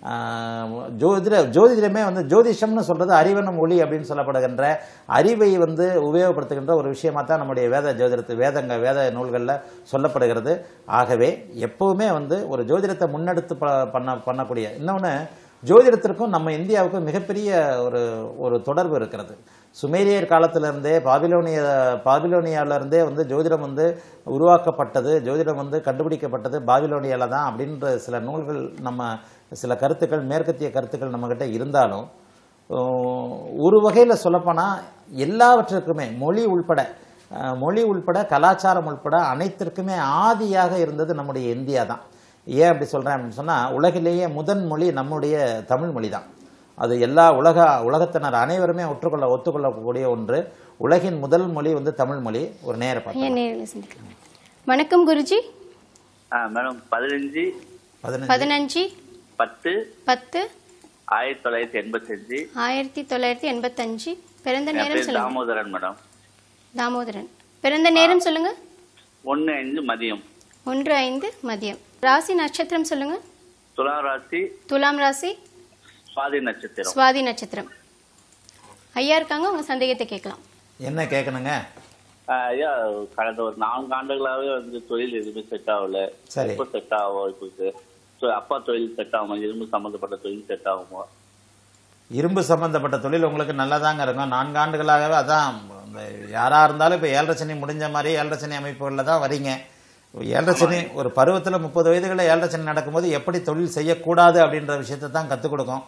ஜோதிட ஜோதிடமே வந்து ஜோதிஷம்னு சொல்றது அறிவனும் ஒளி அப்படின்னு சொல்லப்படுகின்ற அறிவை வந்து உபயோகப்படுத்துகின்ற ஒரு விஷயமா தான் நம்முடைய வேத ஜோதிடத்து வேதங்க வேத நூல்களில் சொல்லப்படுகிறது. ஆகவே எப்பவுமே வந்து ஒரு ஜோதிடத்தை முன்னெடுத்து பண்ண பண்ணக்கூடிய இன்னொன்று ஜோதிடத்திற்கும் நம்ம இந்தியாவுக்கும் மிகப்பெரிய ஒரு ஒரு தொடர்பு இருக்கிறது. சுமேரியர் காலத்திலிருந்தே பாபிலோனிய பாபிலோனியாவிலிருந்தே வந்து ஜோதிடம் வந்து உருவாக்கப்பட்டது, ஜோதிடம் வந்து கண்டுபிடிக்கப்பட்டது பாபிலோனியாவில் தான் அப்படின்ற சில நூல்கள், நம்ம சில கருத்துக்கள், மேற்கத்திய கருத்துக்கள் நம்மக்கிட்ட இருந்தாலும் ஒரு வகையில் சொல்லப்போனால் எல்லாவற்றுக்குமே மொழி உள்பட மொழி உள்பட கலாச்சாரம் உள்பட அனைத்திற்குமே ஆதியாக இருந்தது நம்முடைய இந்தியா தான். ஏன் அப்படி சொல்கிறேன் அப்படின்னு சொன்னால், உலகிலேயே முதன் மொழி நம்முடைய தமிழ் மொழி தான். அது எல்லா உலக உலகத்தினர் அனைவருமே ஒற்றுக்கொள்ள ஒத்துக்கொள்ளக்கூடிய ஒன்று. உலகின் முதல் மொழி வந்து தமிழ் மொழி. ஒரு நேர வணக்கம் குருஜி. மேடம் பதினஞ்சு பதினஞ்சு பத்து பத்து ஆயிரத்தி தொள்ளாயிரத்தி எண்பத்தி அஞ்சு ஆயிரத்தி தொள்ளாயிரத்தி எண்பத்தி அஞ்சு பிறந்த நேரம் சொல்லுங்க. தாமோதரன் மேடம். தாமோதரன். பிறந்த நேரம் சொல்லுங்க. ஒன்னு ஐந்து மதியம். ஒன்று ஐந்து மதியம். ராசி நட்சத்திரம் சொல்லுங்க. துலாம் ராசி. துலாம் ராசி. சுவாதி நட்சத்திரம். சுவாதி நட்சத்திரம். ஐயா இருக்காங்க, உங்க சந்தேகத்தை கேட்கலாம். என்ன கேட்கணுங்க? ஐயா, கடந்த ஒரு நான்கு ஆண்டுகளாவே வந்து தொழில் எதுவுமே செட் ஆகல. எப்போ செட் ஆகும்? இப்போ அப்பா தொழில் செட் ஆகுமா? இரும்பு சம்பந்தப்பட்ட தொழில் செட் ஆகுமா? இரும்பு சம்பந்தப்பட்ட தொழில் உங்களுக்கு நல்லதாங்க இருக்கும். நான்கு ஆண்டுகளாகவே அதான் யாரா இருந்தாலும் இப்போ ஏழரை சனி முடிஞ்ச மாதிரி ஏழரை சனி அமைப்புகளில் தான் வரீங்க. ஏழரை சனி ஒரு பருவத்தில் முப்பது வயதுகளில் ஏழரை சனி நடக்கும்போது எப்படி தொழில் செய்யக்கூடாது அப்படின்ற விஷயத்தை தான் கற்றுக் கொடுக்கும்.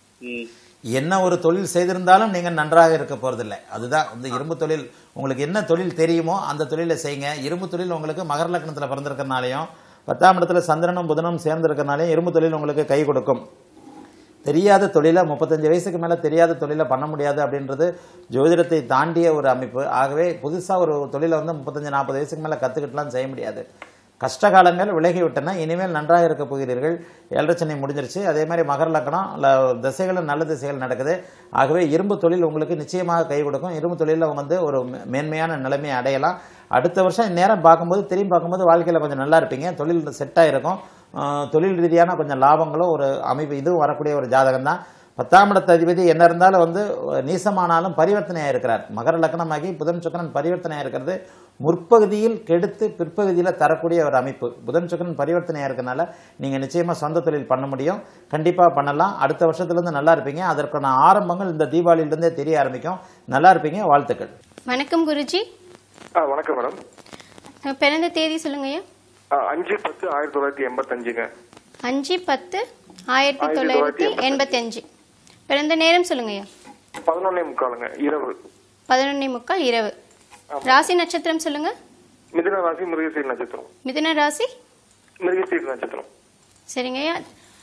என்ன ஒரு தொழில் செய்திருந்தாலும் நீங்கள் நன்றாக இருக்க போறதில்லை. அதுதான் இந்த இரும்பு தொழில். உங்களுக்கு என்ன தொழில் தெரியுமோ அந்த தொழிலை செய்யுங்க. இரும்பு தொழில் உங்களுக்கு மகர லக்னத்தில் பிறந்திருக்கிறனாலையும் பத்தாம் இடத்துல சந்திரனும் புதனும் சேர்ந்திருக்கிறனாலையும் இரும்பு தொழில் உங்களுக்கு கை கொடுக்கும். தெரியாத தொழிலை முப்பத்தஞ்சு வயசுக்கு மேலே தெரியாத தொழிலை பண்ண முடியாது அப்படின்றது ஜோதிடத்தை தாண்டிய ஒரு அமைப்பு. ஆகவே புதுசாக ஒரு தொழிலை வந்து முப்பத்தஞ்சு நாற்பது வயசுக்கு மேலே கற்றுக்கிட்டுலாம் செய்ய முடியாது. கஷ்டகாலங்கள் விலகி விட்டன. இனிமேல் நன்றாக இருக்க போகிறீர்கள். ஏழரை சனி முடிஞ்சிருச்சு. அதே மாதிரி மகர லக்னம் திசைகளும் நல்ல திசைகள் நடக்குது. ஆகவே இரும்பு தொழில் உங்களுக்கு நிச்சயமாக கை கொடுக்கும். இரும்பு தொழிலில் வந்து ஒரு மேன்மையான நிலைமையை அடையலாம். அடுத்த வருஷம் இந்நேரம் பார்க்கும்போது திரும்பி பார்க்கும்போது வாழ்க்கையில் கொஞ்சம் நல்லா இருப்பீங்க. தொழில் செட்டாக இருக்கும். தொழில் ரீதியான கொஞ்சம் லாபங்களும் ஒரு அமைப்பு இதுவும் வரக்கூடிய ஒரு ஜாதகம் தான். பத்தாம் இடத்த அதிபதி என்ன இருந்தாலும் வந்து நீசமானாலும் பரிவர்த்தனையாக இருக்கிறார். மகர லக்னமாகி புதன் சுக்கிரன் பரிவர்த்தனையாக இருக்கிறது முற்பகுதியில் கெடுத்து பிற்பகுதியில் தரக்கூடிய ஒரு அமைப்பு. புதன் சுக்கிரன் பரிவர்த்தனையாக இருக்கிறதுனால நீங்கள் நிச்சயமாக சொந்த தொழில் பண்ண முடியும். கண்டிப்பாக பண்ணலாம். அடுத்த வருஷத்துலேருந்து நல்லா இருப்பீங்க. அதற்கான ஆரம்பங்கள் இந்த தீபாவளியிலிருந்தே தெரிய ஆரம்பிக்கும். நல்லா இருப்பீங்க. வாழ்த்துக்கள். வணக்கம் குருஜி. வணக்கம் மேடம். பிறந்த தேதி சொல்லுங்க. அஞ்சு பத்து ஆயிரத்தி தொள்ளாயிரத்தி எண்பத்தி அஞ்சுங்க. அஞ்சு பத்து ஆயிரத்தி தொள்ளாயிரத்தி எண்பத்தி அஞ்சு. பிறந்த நேரம் சொல்லுங்க. பதினொன்னே முக்காலுங்க, இரவு. பதினொன்னே முக்கால் இரவு. ராசி நட்சத்திரம் சொல்லுங்க. மிதுன ராசி, மிருகசீர நட்சத்திரம். மிதுன ராசி, மிருகசீர நட்சத்திரம். சரிங்க ஐயா.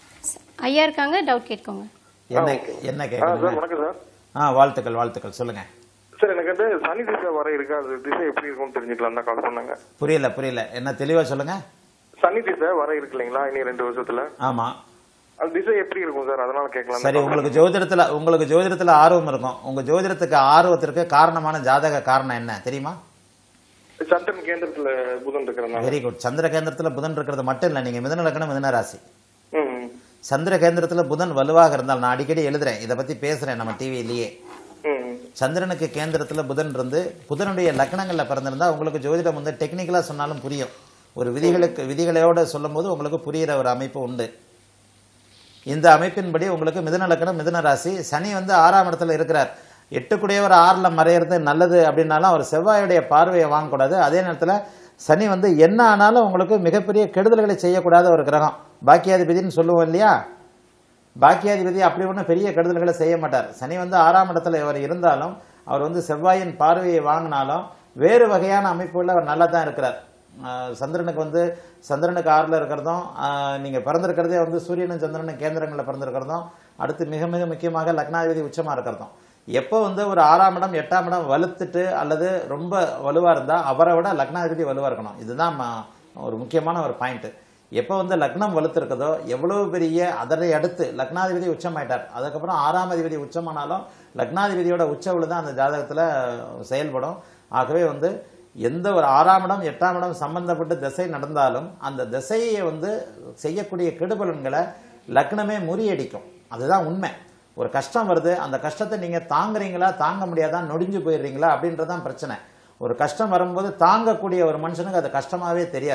ஐயா இருக்காங்க, டவுட் கேட்கோங்க. என்ன என்ன கேட்குங்க? வணக்கம் சார். ஆ வாழ்த்துக்கள் வாழ்த்துக்கள் சொல்லுங்க சார். எனக்கு வந்து சனி திசை வர இருக்கு, அது திசை எப்படி இருக்கும்னு தெரிஞ்சுக்கலாம் தான் கால் பண்ணாங்க. புரியல புரியல என்ன தெளிவா சொல்லுங்க. சனி திசை வர இருக்கு இல்லைங்களா இனி ரெண்டு வருஷத்துல? ஆமா. அந்த திசை எப்படி இருக்கும் சார்? அதனால கேட்கலாம். சரி, உங்களுக்கு ஜோதிடத்துல உங்களுக்கு ஜோதிடத்துல ஆர்வம் இருக்கும். உங்க ஜோதிடத்துக்கு ஆர்வத்திற்கு காரணமான ஜாதக காரணம் என்ன தெரியுமா? சந்திரன் கேந்திரத்துல புதன் இருக்கிறது. Very good. சந்திர கேந்திரத்துல புதன் இருக்கிறது மட்டும் இல்ல, நீங்க மிதுன லக்னம் மிதுன ராசி. சந்திர கேந்திரத்துல புதன் வலுவாக இருந்தால், நான் அடிக்கடி எழுதுறேன் இதை பத்தி பேசுறேன் நம்ம டிவியிலேயே. சந்திரனுக்கு கேந்திரத்துல புதன் இருந்து புதனுடைய லக்னங்கள்ல பிறந்திருந்தா உங்களுக்கு ஜோதிடம் வந்து டெக்னிக்கலா சொன்னாலும் புரியும். ஒரு விதிகளுக்கு விதிகளோட சொல்லும் போது உங்களுக்கு புரியுற ஒரு அமைப்பு உண்டு. இந்த அமைப்பின்படி உங்களுக்கு மிதுன லக்னம் மிதுன ராசி. சனி வந்து ஆறாம் இடத்துல இருக்கிறார். எட்டுக்குடையவர் ஆறுல மறையிறது நல்லது அப்படின்னாலும் அவர் செவ்வாயுடைய பார்வையை வாங்கக்கூடாது. அதே நேரத்தில் சனி வந்து என்ன ஆனாலும் உங்களுக்கு மிகப்பெரிய கெடுதல்களை செய்யக்கூடாத ஒரு கிரகம். பாக்கியாதிபதினு சொல்லுவோம் இல்லையா, பாக்கியாதிபதி அப்படி ஒன்றும் பெரிய கெடுதல்களை செய்ய மாட்டார். சனி வந்து ஆறாம் இடத்துல அவர் இருந்தாலும் அவர் வந்து செவ்வாயின் பார்வையை வாங்கினாலும் வேறு வகையான அமைப்புகளில் அவர் நல்லா தான் இருக்கிறார். சந்திரனுக்கு வந்து சந்திரனுக்கு ஆறில் இருக்கிறதும், நீங்கள் பிறந்திருக்கிறதே வந்து சூரியனும் சந்திரனும் கேந்திரங்களில் பிறந்திருக்கிறதும், அடுத்து மிக மிக முக்கியமாக லக்னாதிபதி உச்சமாக இருக்கிறதும். எப்போ வந்து ஒரு ஆறாம் இடம் எட்டாம் இடம் வலுத்துட்டு அல்லது ரொம்ப வலுவாக இருந்தால் அவரை விட லக்னாதிபதி வலுவாக இருக்கணும். இதுதான் ஒரு முக்கியமான ஒரு பாயிண்ட்டு. எப்போ வந்து லக்னம் வலுத்திருக்கதோ எவ்வளவு பெரிய, அதனை அடுத்து லக்னாதிபதி உச்சமாயிட்டார், அதுக்கப்புறம் ஆறாம் அதிபதி உச்சமானாலும் லக்னாதிபதியோட உச்சவுளு தான் அந்த ஜாதகத்தில் செயல்படும். ஆகவே வந்து எந்த ஒரு ஆறாம் இடம் எட்டாம் இடம் சம்பந்தப்பட்டு திசை நடந்தாலும் அந்த திசையை வந்து செய்யக்கூடிய கெடுபலன்களை லக்னமே முறியடிக்கும். அதுதான் உண்மை. ஒரு கஷ்டம் வருது, அந்த கஷ்டத்தை நீங்கள் தாங்குறீங்களா தாங்க முடியாதா, நொடிஞ்சு போயிடுறீங்களா அப்படின்றதான் பிரச்சனை. ஒரு கஷ்டம் வரும்போது தாங்கக்கூடிய ஒரு மனுஷனுக்கு அது கஷ்டமாகவே தெரியாது.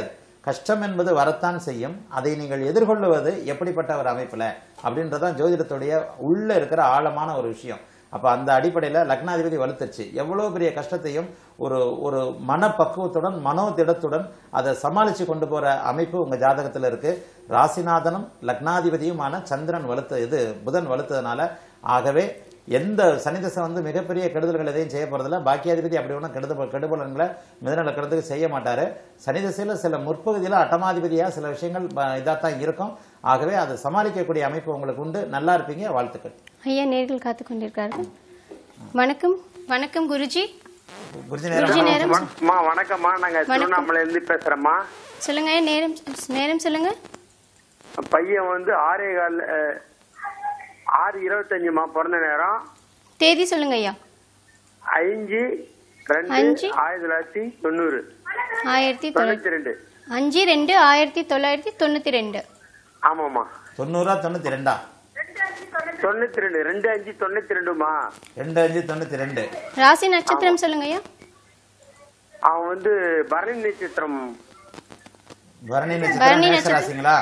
கஷ்டம் என்பது வரத்தான் செய்யும். அதை நீங்கள் எதிர்கொள்ளுவது எப்படிப்பட்ட ஒரு அமைப்புல அப்படின்றதான் ஜோதிடத்துடைய உள்ள இருக்கிற ஆழமான ஒரு விஷயம். அப்ப அந்த அடிப்படையில லக்னாதிபதி வலுத்துருச்சு. எவ்வளவு பெரிய கஷ்டத்தையும் ஒரு ஒரு மனப்பக்குவத்துடன் மனோதிடத்துடன் அதை சமாளிச்சு கொண்டு போற அமைப்பு உங்க ஜாதகத்துல இருக்கு. ராசிநாதனும் லக்னாதிபதியுமான சந்திரன் வலுத்த இது புதன் வலுத்ததுனால, ஆகவே எந்த சனிதசை வந்து மிகப்பெரிய கெடுதல்கள் எதையும் செய்ய போறதில்ல. பாக்கியாதிபதி அப்படி ஒன்றும் கெடுதல் கெடுபலன்களை மிதன லக்னத்துக்கு செய்ய மாட்டாரு. சனிதசையில சில முற்பகுதியில அட்டமாதிபதியா சில விஷயங்கள் இதாத்தான் இருக்கும். ஆகவே அதை சமாளிக்கக்கூடிய அமைப்பு உங்களுக்கு உண்டு. நல்லா இருப்பீங்க. வாழ்த்துக்கள். ஐயா நேர்கள் காத்து கொண்டிருக்கார்கள். வணக்கம். வணக்கம் குருஜி. குருஜி நேரம். வணக்கம்மா, நாங்க திருவண்ணாமலை இருந்து பேசுறோம்மா. சொல்லுங்க ஐயா. நேரம் நேரம் சொல்லுங்க. பையன் வந்து ஆறே கால் ஆறு இருபத்தஞ்சுமா பிறந்த நேரம். தேதி சொல்லுங்க ஐயா. அஞ்சு ரெண்டு ஆயிரத்தி தொள்ளாயிரத்தி தொண்ணூறு ஆயிரத்தி தொண்ணூத்தி ரெண்டு அஞ்சு ரெண்டு ஆயிரத்தி தொள்ளாயிரத்தி தொண்ணூத்தி ரெண்டு. ஆமாமா. தொண்ணூறா தொண்ணூத்தி ரெண்டா? தொண்ணூத்தி ரெண்டு ரெண்டு அஞ்சு தொண்ணூத்தி ரெண்டுமா. ரெண்டு அஞ்சு தொண்ணூத்தி ரெண்டு. ராசி நட்சத்திரம் சொல்லுங்க ஐயா. அவன் வந்து பரணி நட்சத்திரம். பரணி நட்சத்திரம் மேஷராசிங்களா?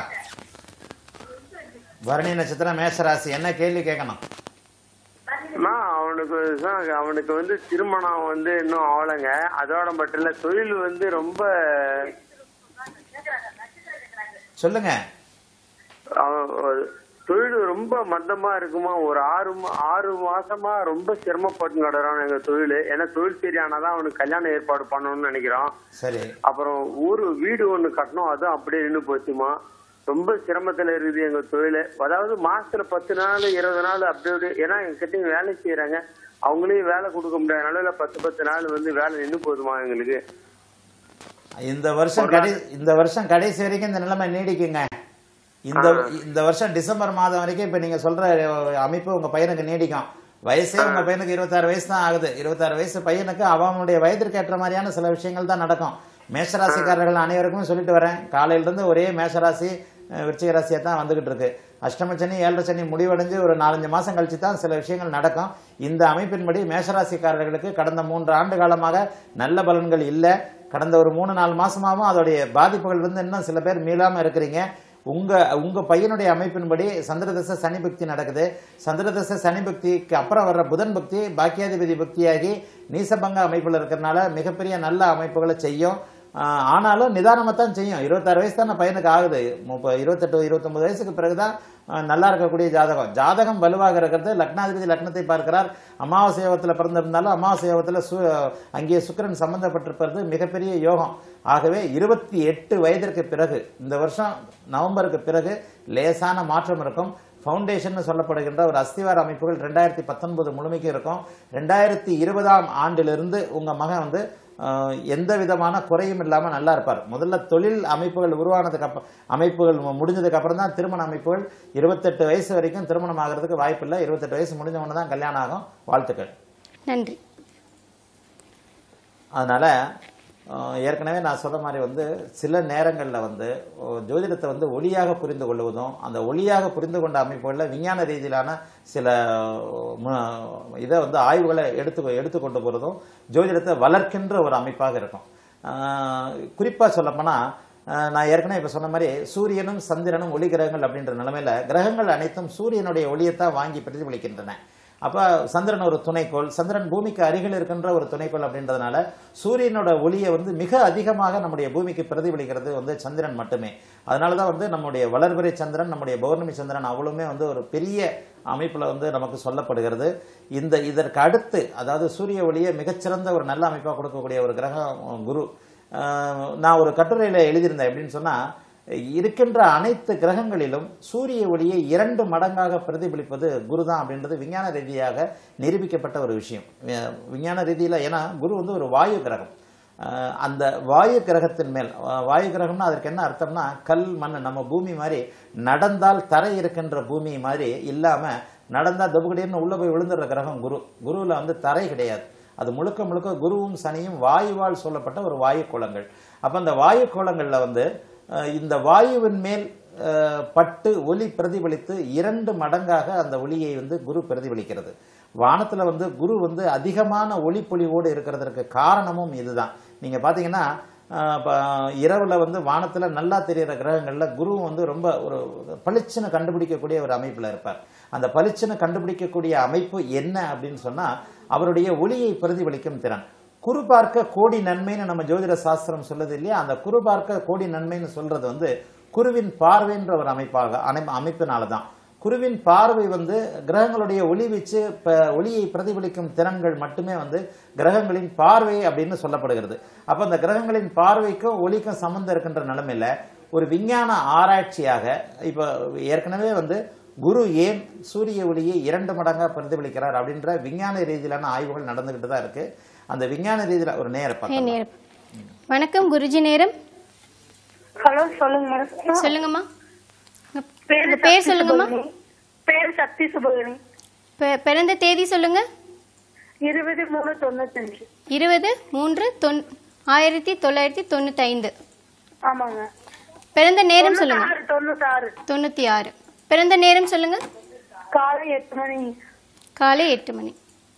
பரணி நட்சத்திரம் மேஷராசி. என்ன கேள்வி கேட்கணும்? அவனுக்கு அவனுக்கு வந்து திருமணம் வந்து இன்னும் ஆகலைங்க. அதோட மட்டும் இல்ல, தொழில் வந்து ரொம்ப சொல்லுங்க. தொழில் ரொம்ப மந்தமா இருக்குமா. ஒரு ஆறு ஆறு மாசமா ரொம்ப சிரமப்பட்டு நடறான் எங்க தொழில். ஏன்னா தொழில் சரியானாதான் அவனுக்கு கல்யாணம் ஏற்பாடு பண்ணணும்னு நினைக்கிறோம். சரி. அப்புறம் ஊரு வீடு ஒண்ணு கட்டணும், அதுவும் அப்படியே நின்று போச்சுமா. ரொம்ப சிரமத்துல இருக்குது எங்க தொழில். அதாவது மாசத்துல பத்து நாள் இருபது நாள் அப்படி, ஏன்னா எங்க கிட்ட வேலை செய்யறாங்க, அவங்களையும் வேலை கொடுக்க முடியாதனால பத்து பத்து நாள் வந்து வேலை நின்று போதுமா எங்களுக்கு. இந்த வருஷம் கடை இந்த வருஷம் கடைசி வரைக்கும் இந்த நிலைமை நீடிக்குங்க. இந்த இந்த வருஷம் டிசம்பர் மாதம் வரைக்கும் இப்ப நீங்க சொல்ற அமைப்பு உங்க பையனுக்கு நீடிக்கும். வயசே உங்க பையனுக்கு இருபத்தாறு வயசு தான் ஆகுது. இருபத்தாறு வயசு பையனுக்கு அவனுடைய வயதிற்கு ஏற்ற மாதிரியான சில விஷயங்கள் தான் நடக்கும். மேஷராசிக்காரர்கள் அனைவருக்கும் சொல்லிட்டு வரேன், காலையில இருந்து ஒரே மேஷராசி விருச்சிக ராசியா தான் வந்துகிட்டு இருக்கு. அஷ்டம சனி ஏழரை சனி முடிவடைஞ்சு ஒரு நாலஞ்சு மாசம் கழிச்சு தான் சில விஷயங்கள் நடக்கும். இந்த அமைப்பின்படி மேஷராசிக்காரர்களுக்கு கடந்த மூன்று ஆண்டு காலமாக நல்ல பலன்கள் இல்லை. கடந்த ஒரு மூணு நாலு மாசமாகவும் அதோடைய பாதிப்புகள் வந்து இன்னும் சில பேர் மீளாம இருக்கிறீங்க. உங்க உங்க பையனுடைய அமைப்பின்படி சந்திரதசை சனி பக்தி நடக்குது. சந்திரதசை சனி பக்திக்கு அப்புறம் வர்ற புதன் பக்தி பாக்கியாதிபதி பக்தியாகி நீசபங்க அமைப்புல இருக்கிறதுனால மிகப்பெரிய நல்ல அமைப்புகளை செய்யும். ஆனாலும் நிதானமா தான் செய்யும். இருபத்தாறு வயசு தான் பையனுக்கு ஆகுது. முப்பது இருபத்தெட்டு இருபத்தொன்பது வயசுக்கு பிறகுதான் நல்லா இருக்கக்கூடிய ஜாதகம். ஜாதகம் வலுவாக இருக்கிறது. லக்னாதிபதி லக்னத்தை பார்க்கிறார். அமாவாசை யோகத்தில் பிறந்திருந்தாலும் அமாவாசை யோகத்தில் அங்கே சுக்கிரன் சம்பந்தப்பட்டிருப்பது மிகப்பெரிய யோகம். ஆகவே இருபத்தி எட்டு வயதிற்கு பிறகு இந்த வருஷம் நவம்பருக்கு பிறகு லேசான மாற்றம் இருக்கும். ஃபவுண்டேஷன் சொல்லப்படுகின்ற ஒரு அஸ்திவார அமைப்புகள் ரெண்டாயிரத்தி பத்தொன்பது முழுமைக்கு இருக்கும். ரெண்டாயிரத்தி இருபதாம் ஆண்டிலிருந்து உங்க மகன் வந்து எந்த விதமான குறையும் இல்லாம நல்லா இருப்பார். முதல்ல தொழில் அமைப்புகள் உருவானதுக்கு அப்புறம் அமைப்புகள் முடிஞ்சதுக்கு அப்புறம் தான் திருமண அமைப்புகள். இருபத்தெட்டு வயசு வரைக்கும் திருமணம் ஆகிறதுக்கு வாய்ப்பு இல்லை. இருபத்தெட்டு வயசு முடிஞ்ச உடனே தான் கல்யாணம் ஆகும். வாழ்த்துக்கள். நன்றி. அதனால ஏற்கனவே நான் சொல்ற மாதிரி வந்து சில நேரங்களில் வந்து ஜோதிடத்தை வந்து ஒளியாக புரிந்து கொள்வதும், அந்த ஒளியாக புரிந்து கொண்ட அமைப்புகளில் விஞ்ஞான ரீதியிலான சில இதை வந்து ஆய்வுகளை எடுத்து எடுத்துக்கொண்டு போகிறதும் ஜோதிடத்தை வளர்க்கின்ற ஒரு அமைப்பாக இருக்கும். குறிப்பாக சொல்லப்போனால் நான் ஏற்கனவே இப்போ சொன்ன மாதிரி சூரியனும் சந்திரனும் ஒளி கிரகங்கள் அப்படின்ற நிலைமையில கிரகங்கள் அனைத்தும் சூரியனுடைய ஒளியத்தான் வாங்கி பிரதிபலிக்கின்றன. அப்போ சந்திரன் ஒரு துணைக்கோள், சந்திரன் பூமிக்கு அருகில் இருக்கின்ற ஒரு துணைக்கோள் அப்படின்றதுனால சூரியனோட ஒளியை வந்து மிக அதிகமாக நம்முடைய பூமிக்கு பிரதிபலிக்கிறது வந்து சந்திரன் மட்டுமே. அதனால தான் வந்து நம்முடைய வளர்பிறை சந்திரன், நம்முடைய பௌர்ணமி சந்திரன் அவ்வளவுமே வந்து ஒரு பெரிய அமைப்பில் வந்து நமக்கு சொல்லப்படுகிறது. இந்த இதற்கு அடுத்து அதாவது சூரிய ஒளியை மிகச்சிறந்த ஒரு நல்ல அமைப்பாக கொடுக்கக்கூடிய ஒரு கிரகம் குரு. நான் ஒரு கட்டுரையில் எழுதியிருந்தேன். எப்படின்னு சொன்னால், இருக்கின்ற அனைத்து கிரகங்களிலும் சூரிய ஒளியை இரண்டு மடங்காக பிரதிபலிப்பது குரு தான் அப்படின்றது விஞ்ஞான ரீதியாக நிரூபிக்கப்பட்ட ஒரு விஷயம். விஞ்ஞான ரீதியில் ஏன்னா குரு வந்து ஒரு வாயு கிரகம். அந்த வாயு கிரகத்தின் மேல், வாயு கிரகம்னா அதற்கு என்ன அர்த்தம்னா கல் மண், நம்ம பூமி மாதிரி நடந்தால் தரை இருக்கின்ற பூமி மாதிரி இல்லாமல் நடந்தால் தொபுகடின்னு உள்ள போய் விழுந்துடுற கிரகம் குரு. குருவில் வந்து தரை கிடையாது. அது முழுக்க முழுக்க குருவும் சனியும் வாயுவால் சொல்லப்பட்ட ஒரு வாயு கோளங்கள். அப்போ அந்த வாயு கோளங்களில் வந்து இந்த வாயுவின் மேல் பட்டு ஒளி பிரதிபலித்து இரண்டு மடங்காக அந்த ஒளியை வந்து குரு பிரதிபலிக்கிறது. வானத்தில் வந்து குரு வந்து அதிகமான ஒளிப்பொழிவோடு இருக்கிறதற்கு காரணமும் இதுதான். நீங்கள் பார்த்தீங்கன்னா இரவுல வந்து வானத்துல நல்லா தெரிகிற கிரகங்கள்ல குரு வந்து ரொம்ப ஒரு பளிச்சுன்னு கண்டுபிடிக்கக்கூடிய ஒரு அமைப்புல இருப்பார். அந்த பளிச்சுன்னு கண்டுபிடிக்கக்கூடிய அமைப்பு என்ன அப்படின்னு சொன்னா அவருடைய ஒளியை பிரதிபலிக்கும் திறன். குரு பார்க்க கோடி நன்மைன்னு நம்ம ஜோதிட சாஸ்திரம் சொல்லுது இல்லையா, அந்த குரு பார்க்க கோடி நன்மைன்னு சொல்றது வந்து குருவின் பார்வைன்ற ஒரு அமைப்பாக அமைப்பினாலதான். குருவின் பார்வை வந்து கிரகங்களுடைய ஒளி வீச்சு ஒளியை பிரதிபலிக்கும் திறன்கள் மட்டுமே வந்து கிரகங்களின் பார்வை அப்படின்னு சொல்லப்படுகிறது. அப்ப அந்த கிரகங்களின் பார்வைக்கும் ஒளிக்கும் சம்பந்தம் இருக்கின்ற நிலைமையில ஒரு விஞ்ஞான ஆராய்ச்சியாக இப்ப ஏற்கனவே வந்து குரு ஏன் சூரிய ஒளியை இரண்டு மடங்கா பிரதிபலிக்கிறார் அப்படின்ற விஞ்ஞான ரீதியிலான ஆய்வுகள் நடந்துகிட்டு தான் இருக்கு. அந்த விஞ்ஞான ரீதியில ஒரு நேரம். வணக்கம் குருஜி. நேரம். ஹலோ, சொல்லுங்க. சொல்லுங்கம்மா. பேர் சொல்லுங்கம்மா. பேர் சக்தி சுபகணி. பிறந்த தேதி சொல்லுங்க. இருபது மூணு தொண்ணூத்தஞ்சு. இருபது மூன்று ஆயிரத்தி தொள்ளாயிரத்தி தொண்ணூத்தி ஐந்து. ஆமாங்க. பிறந்த நேரம் சொல்லுங்க. தொண்ணூத்தாறு. தொண்ணூத்தி ஆறு. பிறந்த நேரம் சொல்லுங்க. காலை எட்டு மணி. காலை எட்டு மணி.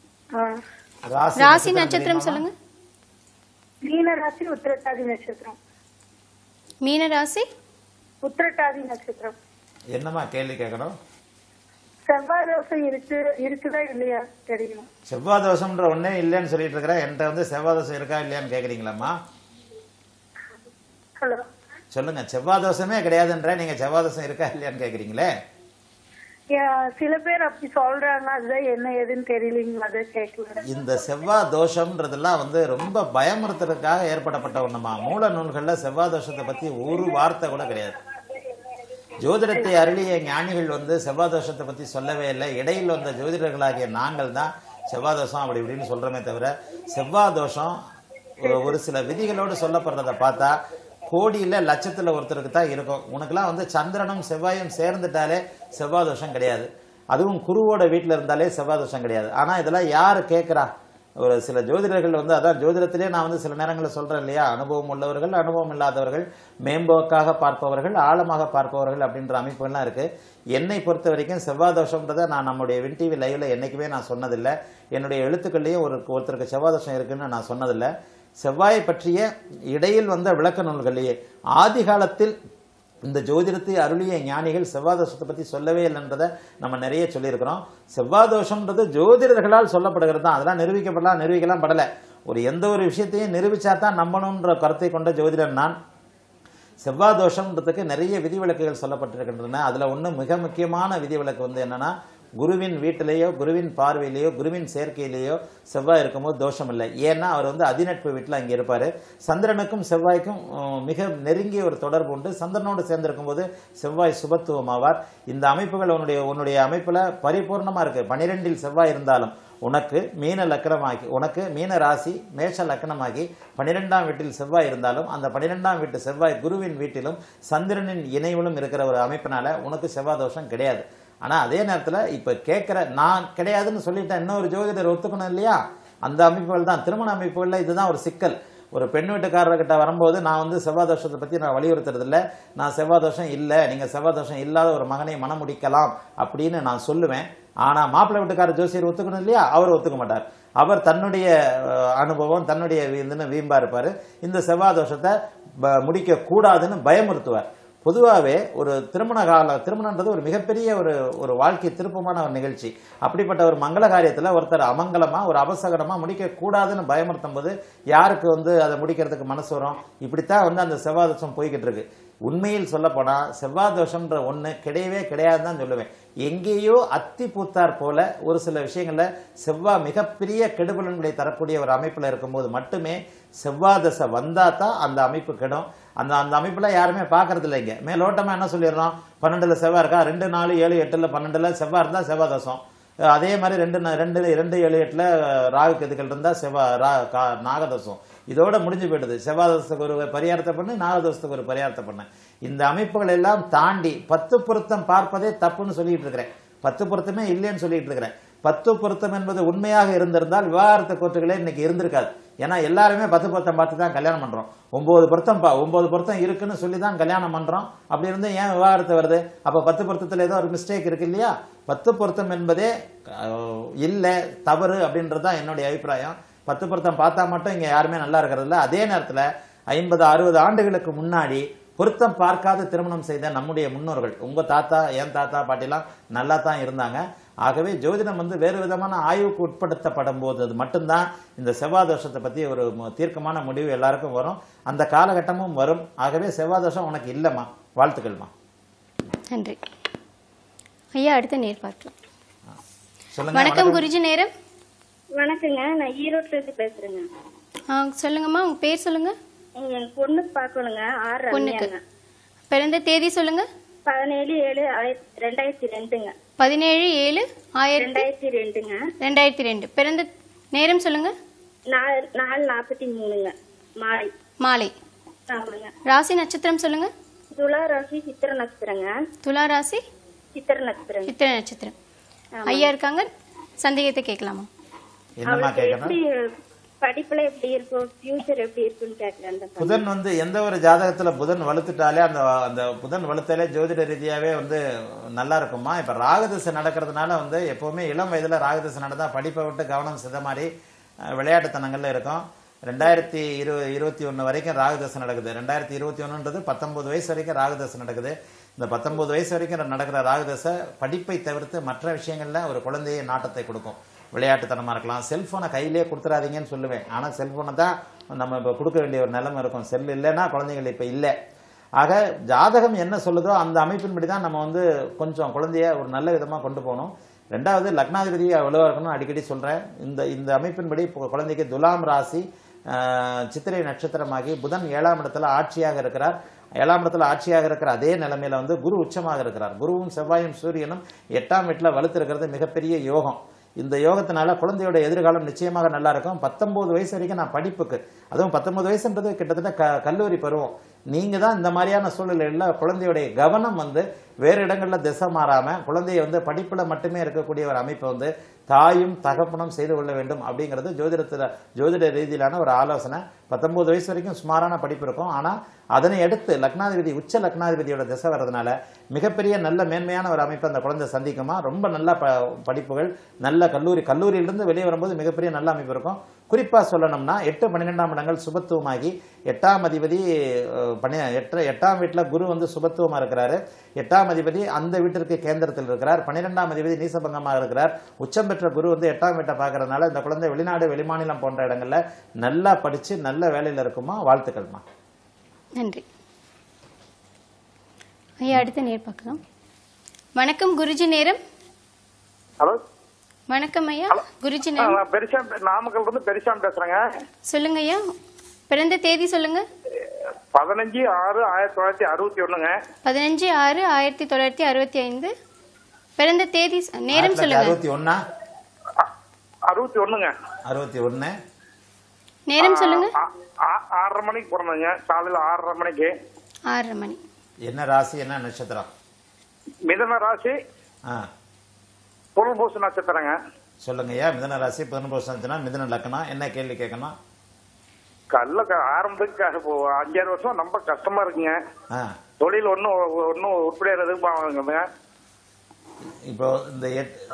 ராசி நட்சத்திரம் சொல்லுங்க. மீன ராசி உத்திரட்டாதி நட்சத்திரம். மீன ராசி உத்திரட்டாதி நட்சத்திரம். என்னமா கேள்வி கேட்கணும்? செவ்வாய் தோஷம் இருக்கு இருக்குதா இல்லையா தெரியணும். செவ்வாய் தோஷம்ன்ற ஒன்னே இல்லைன்னு சொல்லிட்டு இருக்கிறேன். என்கிட்ட வந்து செவ்வாய் தோஷம் இருக்கா இல்லையான்னு கேக்குறீங்களாம்மா? ஹலோ, சொல்லுங்க. செவ்வாய் தோஷமே கிடையாதுன்ற நீங்க செவ்வாய் தோஷம் இருக்கா இல்லையான்னு கேக்குறீங்களே. சில பேர் அப்படி சொல்றாங்க, அதுதான் என்ன ஏதுன்னு தெரியலீங்களா, அதை கேட்கல. இந்த செவ்வாய் தோஷம்ன்றதெல்லாம் வந்து ரொம்ப பயமுறுத்துறதுக்காக ஏற்படப்பட்ட ஒண்ணுமா. மூல நூல்கள்ல செவ்வாய் தோஷத்தை பத்தி ஒரு வார்த்தை கூட கிடையாது. ஜோதிடத்தை அருளிய ஞானிகள் வந்து செவ்வாய் தோஷத்தை பத்தி சொல்லவே இல்லை. இடையில் வந்த ஜோதிடர்களாகிய நாங்கள் தான் செவ்வாய் தோஷம் அப்படி இப்படின்னு சொல்றோமே தவிர செவ்வாய் தோஷம் ஒரு சில விதிகளோடு சொல்லப்படுறதை பார்த்தா கோடியில லட்சத்துல ஒருத்தருக்கு தான் இருக்கும். உனக்குலாம் வந்து சந்திரனும் செவ்வாயும் சேர்ந்துட்டாலே செவ்வாய் தோஷம் கிடையாது. அதுவும் குருவோட வீட்டுல இருந்தாலே செவ்வாய் தோஷம் கிடையாது. ஆனா இதெல்லாம் யாரு கேட்கிறா? ஒரு சில ஜோதிடர்கள் வந்து, அதான் ஜோதிடத்திலே நான் வந்து சில நேரங்களில் சொல்றேன் இல்லையா, அனுபவம் உள்ளவர்கள், அனுபவம் இல்லாதவர்கள், மேம்போக்காக பார்ப்பவர்கள், ஆழமாக பார்ப்பவர்கள் அப்படின்ற அமைப்புகள்லாம் இருக்கு. என்னை பொறுத்த வரைக்கும் செவ்வாய் தோஷம்ன்றதை நான் நம்முடைய வின் டிவி லைவ்ல என்னைக்குமே நான் சொன்னதில்லை. என்னுடைய எழுத்துக்கள்லையும் ஒரு ஒருத்தருக்கு செவ்வாய் தோஷம் இருக்குன்னு நான் சொன்னதில்லை. செவ்வாயை பற்றிய இடையில் வந்த விளக்க நூல்களையே ஆதி காலத்தில் இந்த ஜோதிடத்தை அருளிய ஞானிகள் செவ்வாய் தோஷத்தை பத்தி சொல்லவே இல்லைன்றதை நம்ம நிறைய சொல்லியிருக்கிறோம். செவ்வாய் தோஷம்ன்றது ஜோதிடர்களால் சொல்லப்படுகிறது தான். அதெல்லாம் நிரூபிக்கப்படலாம், நிரூபிக்கலாம் படலை. ஒரு எந்த ஒரு விஷயத்தையும் நிரூபிச்சா தான் நம்பணுன்ற கருத்தை கொண்ட ஜோதிடர் நான். செவ்வாய் தோஷம்ன்றதுக்கு நிறைய விதிவிலக்குகள் சொல்லப்பட்டிருக்கின்றன. அதுல ஒண்ணு மிக முக்கியமான விதிவிலக்கு வந்து என்னன்னா, குருவின் வீட்டிலேயோ குருவின் பார்வையிலேயோ குருவின் சேர்க்கையிலேயோ செவ்வாய் இருக்கும்போது தோஷம் இல்லை. ஏன்னா அவர் வந்து அதிநட்பு வீட்டில் அங்கே இருப்பாரு. சந்திரனுக்கும் செவ்வாய்க்கும் மிக நெருங்கிய ஒரு தொடர்பு உண்டு. சந்திரனோடு சேர்ந்திருக்கும் போது செவ்வாய் சுபத்துவம் ஆவார். இந்த அமைப்புகள் உன்னுடைய உன்னுடைய அமைப்புல பரிபூர்ணமா இருக்கு. பனிரெண்டில் செவ்வாய் இருந்தாலும் உனக்கு மீன லக்கணமாகி, உனக்கு மீன ராசி மேஷ லக்கணமாகி பனிரெண்டாம் வீட்டில் செவ்வாய் இருந்தாலும் அந்த பனிரெண்டாம் வீட்டு செவ்வாய் குருவின் வீட்டிலும் சந்திரனின் இணைவிலும் இருக்கிற ஒரு அமைப்பினால உனக்கு செவ்வாய் தோஷம் கிடையாது. ஆனா அதே நேரத்துல இப்ப கேட்கிற நான் கிடையாதுன்னு சொல்லிட்டேன், இன்னொரு ஜோதிடர் ஒத்துக்கணும் இல்லையா? அந்த அமைப்புகள் தான் திருமண அமைப்புகள்ல இதுதான் ஒரு சிக்கல். ஒரு பெண் வீட்டுக்காரர்கிட்ட வரும்போது நான் வந்து செவ்வாய் தோஷத்தை பத்தி நான் வலியுறுத்துறது இல்லை. நான் செவ்வாய் தோஷம் இல்லை, நீங்க செவ்வாய் தோஷம் இல்லாத ஒரு மகனை மனம் முடிக்கலாம் அப்படின்னு நான் சொல்லுவேன். ஆனா மாப்பிள்ளை வீட்டுக்காரர் ஜோசியர் ஒத்துக்கணும் இல்லையா? அவர் ஒத்துக்க மாட்டார். அவர் தன்னுடைய அனுபவம் தன்னுடைய இதுன்னு வீம்பா இருப்பாரு. இந்த செவ்வாய் தோஷத்தை முடிக்க கூடாதுன்னு பயமுறுத்துவார். பொதுவாகவே ஒரு திருமண கால திருமணன்றது ஒரு மிகப்பெரிய ஒரு ஒரு வாழ்க்கை திருப்பமான ஒரு நிகழ்ச்சி. அப்படிப்பட்ட ஒரு மங்கள காரியத்தில் ஒருத்தர் அமங்கலமா ஒரு அபசகரமா முடிக்க கூடாதுன்னு பயமுறுத்தும் போது யாருக்கு வந்து அதை முடிக்கிறதுக்கு மனசு வரும்? இப்படித்தான் வந்து அந்த செவ்வாய் தோஷம் போய்கிட்டு இருக்கு. உண்மையில் சொல்ல போனா செவ்வாய் தோஷம்ன்ற ஒண்ணு கிடையவே கிடையாதுன்னு தான் சொல்லுவேன். எங்கேயோ அத்தி பூத்தார் போல ஒரு சில விஷயங்கள்ல செவ்வாய் மிகப்பெரிய கெடுபலன்களை தரக்கூடிய ஒரு அமைப்புல இருக்கும்போது மட்டுமே செவ்வாய் தசை வந்தா தான் அந்த அமைப்பு கெடும். அந்த அந்த அமைப்புல யாருமே பாக்குறது இல்லைங்க. மேலோட்டமா என்ன சொல்லிடுறோம், பன்னெண்டுல செவ்வாய் இருக்கா, ரெண்டு நாலு ஏழு எட்டுல பன்னெண்டுல செவ்வாய் இருந்தா செவ்வாய் தோஷம். அதே மாதிரி ரெண்டு ரெண்டு ரெண்டு ஏழு எட்டுல ராகு கெதுக்கள் இருந்தா செவ்வாய் நாகதோஷம். இதோட முடிஞ்சு போயிடுது. செவ்வாய் தோஷத்துக்கு ஒரு பரிகாரத்தை பண்ணு, நாகதோஷத்துக்கு ஒரு பரிகாரத்தை பண்ணு. இந்த அமைப்புகள் எல்லாம் தாண்டி பத்து பொருத்தம் பார்ப்பதே தப்புன்னு சொல்லிட்டு இருக்கிறேன். பத்து பொருத்தமே இல்லைன்னு சொல்லிட்டு இருக்கிறேன். பத்து பொருத்தம் என்பது உண்மையாக இருந்திருந்தால் விவாகரத்து கோர்ட்டுகளே இன்னைக்கு இருந்திருக்காது. ஏன்னா எல்லாருமே பத்து பொருத்தம் பார்த்து தான் கல்யாணம் பண்றோம். ஒன்பது பொருத்தம் ஒன்பது பொருத்தம் இருக்குன்னு சொல்லி தான் கல்யாணம் பண்றோம். அப்படி இருந்து ஏன் விவாகரத்து வருது? அப்ப பத்து பொருத்தத்துல ஏதோ ஒரு மிஸ்டேக் இருக்கு இல்லையா? பத்து பொருத்தம் என்பதே இல்ல, தவறு அப்படின்றதுதான் என்னுடைய அபிப்பிராயம். பத்து பொருத்தம் பார்த்தா மட்டும் இங்க யாருமே நல்லா இருக்கிறது இல்ல. அதே நேரத்துல ஐம்பது அறுபது ஆண்டுகளுக்கு முன்னாடி பொருத்தம் பார்க்காத திருமணம் செய்த நம்முடைய முன்னோர்கள், உங்க தாத்தா என் தாத்தா பாட்டிலாம் நல்லா தான் இருந்தாங்க. ஆகவே ஜோதிடம் வந்து வேறு விதமான ஆய்வுக்கு உட்படுத்தப்படும் போது அது மட்டும்தான் இந்த செவ்வாய் தோஷத்தை பத்தி ஒரு தீர்க்கமான முடிவு எல்லாருக்கும் வரும். அந்த காலகட்டமும் வரும். ஆகவே செவ்வாய் தோஷம் உனக்கு இல்லைம்மா. வாழ்த்துக்கள்மா. நன்றி ஐயா. அடுத்த நேர் பார்க்கலாம். சொல்லுங்க. வணக்கம் குருஜி. நேரம் வணக்கங்க, நான் ஈரோட்ல இருந்து பேசுறேங்க. ஆ சொல்லுங்கம்மா, உங்க பேர் சொல்லுங்க. என் பொண்ணுக்கு பார்க்கணுங்க. ஆறு பொண்ணுக்கு பிறந்த தேதி சொல்லுங்க. பதினேழு ஏழு ரெண்டாயிரத்தி ரெண்டுங்க. பதினேழு ஏழு ஆயிரத்தி ரெண்டாயிரத்தி ரெண்டுங்க. ரெண்டாயிரத்தி ரெண்டு. பிறந்த நேரம் சொல்லுங்க. நாலு நாலு நாற்பத்தி மூணுங்க மாலை. மாலை. ஆமாங்க. ராசி நட்சத்திரம் சொல்லுங்க. துலா ராசி சித்திர நட்சத்திரங்க. துலா ராசி சித்திர நட்சத்திரம். சித்திர நட்சத்திரம். ஐயா இருக்காங்க, சந்தேகத்தை கேட்கலாமா? என்னமா கேட்கணும்? படிப்புல எப்படி இருக்கும், ஃபியூச்சர் எப்படி இருக்குன்னு கேட்கிறேன். புதன் வந்து எந்த ஒரு ஜாதகத்துல புதன் வலுத்துட்டாலே அந்த அந்த புதன் வலுத்தாலே ஜோதிட ரீதியாவே வந்து நல்லா இருக்குமா. இப்ப ராகுதசை நடக்கிறதுனால வந்து எப்பவுமே இளம் வயதுல ராகுதசை நடந்தா படிப்பை விட்டு கவனம் சித மாதிரி விளையாட்டுத்தனங்கள்ல இருக்கும். ரெண்டாயிரத்தி இரு இருபத்தி ஒன்னு வரைக்கும் ராகுதசை நடக்குது. ரெண்டாயிரத்தி இருபத்தி ஒன்னுன்றது பத்தொன்பது வயசு வரைக்கும் ராகுதசை நடக்குது. இந்த பத்தொன்பது வயசு வரைக்கும் நடக்கிற ராகுதசை படிப்பை தவிர்த்து மற்ற விஷயங்கள்ல ஒரு குழந்தையை நாட்டத்தை கொடுக்கும். விளையாட்டுத்தனமா இருக்கலாம். செல்போனை கையிலேயே கொடுத்துறாதீங்கன்னு சொல்லுவேன். ஆனா செல்போனை தான் நம்ம இப்ப கொடுக்க வேண்டிய ஒரு நிலைமை இருக்கும். செல் இல்லைன்னா குழந்தைகள் இப்ப இல்லை. ஆக ஜாதகம் என்ன சொல்லுதோ அந்த அமைப்பின்படி தான் நம்ம வந்து கொஞ்சம் குழந்தைய ஒரு நல்ல விதமா கொண்டு போகணும். ரெண்டாவது லக்னாதிபதி வலுவா இருக்கணும் அடிக்கடி சொல்றேன். இந்த இந்த அமைப்பின்படி குழந்தைக்கு துலாம் ராசி சித்திரை நட்சத்திரமாகி புதன் ஏழாம் இடத்துல ஆட்சியாக இருக்கிறார். ஏழாம் இடத்துல ஆட்சியாக இருக்கிற அதே நிலைமையில வந்து குரு உச்சமாக இருக்கிறார். குருவும் செவ்வாயும் சூரியனும் எட்டாம் வீட்டுல வலுத்திருக்கிறது மிகப்பெரிய யோகம். இந்த யோகத்தினால குழந்தையோட எதிர்காலம் நிச்சயமாக நல்லா இருக்கும். பத்தொன்பது வயசு வரைக்கும் நான் படிப்புக்கு, அதுவும் பத்தொன்பது வயசுன்றது கிட்டத்தட்ட க கல்லூரி பருவம். நீங்க தான் இந்த மாதிரியான சூழ்நிலையில குழந்தையுடைய கவனம் வந்து வேறு இடங்கள்ல திசை மாறாம குழந்தைய வந்து படிப்புல மட்டுமே இருக்கக்கூடிய ஒரு அமைப்பை வந்து தாயும் தகப்பனும் செய்து கொள்ள வேண்டும் அப்படிங்கிறது ஜோதிடத்துல ஜோதிட ரீதியிலான ஒரு ஆலோசனை. பத்தொன்பது வயசு வரைக்கும் சுமாரான படிப்பு இருக்கும். ஆனா அதனை அடுத்து லக்னாதிபதி உச்ச லக்னாதிபதியோட திசை வர்றதுனால மிகப்பெரிய நல்ல மேன்மையான ஒரு அமைப்பை அந்த குழந்தை சந்திக்குமா. ரொம்ப நல்ல படிப்புகள், நல்ல கல்லூரி கல்லூரியிலிருந்து வெளியே வரும்போது மிகப்பெரிய நல்ல அமைப்பு இருக்கும். குறிப்பா சொல்லணும்னா எட்டு பன்னிரெண்டாம் இடங்கள் சுபத்துவமாகி எட்டாம் அதிபதி பனி எட்டு எட்டாம் வீட்டுல குரு வந்து சுபத்துவமா இருக்கிறாரு. எட்டாம் அதிபதி அந்த வீட்டிற்கு கேந்திரத்தில் இருக்கிறார். பன்னிரெண்டாம் அதிபதி நீசபங்கமாக இருக்கிறார். உச்சம் பெற்ற குரு வந்து எட்டாம் வீட்டை பாக்குறதுனால இந்த குழந்தை வெளிநாடு வெளிமாநிலம் போன்ற இடங்கள்ல நல்லா படிச்சு நல்ல வேலையில இருக்குமா. வாழ்த்துக்கள்மா. நன்றி ஐயா. அடுத்த நேர் பார்க்கலாம். வணக்கம் குருஜி. நேரம். ஹலோ. வணக்கம் ஐயா. குருஜி நேரம். பெரிசாம் நாமக்கல் இருந்து பெரிசாம் பேசுறேங்க. சொல்லுங்க ஐயா. பிறந்த தேதி சொல்லுங்க. பதினஞ்சு ஆறு ஆயிரத்தி தொள்ளாயிரத்தி அறுபத்தி ஒண்ணுங்க. பதினஞ்சு ஆறு ஆயிரத்தி தொள்ளாயிரத்தி அறுபத்தி ஐந்து. பிறந்த தேதி நேரம் சொல்லுங்க. அறுபத்தி ஒன்னா அறுபத்தி ஒண்ணுங்க. அறுபத்தி ஒன்னு. நேரம் சொல்லுங்க. ஆறரை மணிக்கு பிறந்தங்க. காலையில ஆறரை மணிக்கு. ஆறரை மணி. என்ன ராசி என்ன நட்சத்திரம்? மிதன ராசி புனர்பூச நட்சத்திரங்க. சொல்லுங்க ஐயா. மிதன ராசி புனர்பூச நட்சத்திரம் மிதன லக்னம். என்ன கேள்வி கேட்கணும்? கல்ல ஆரம்பத்துக்கு அஞ்சாறு வருஷம் ரொம்ப கஷ்டமா இருக்குங்க. தொழில் ஒன்னும் ஒன்னும் உருப்படியாகிறதுங்க. இப்போ இந்த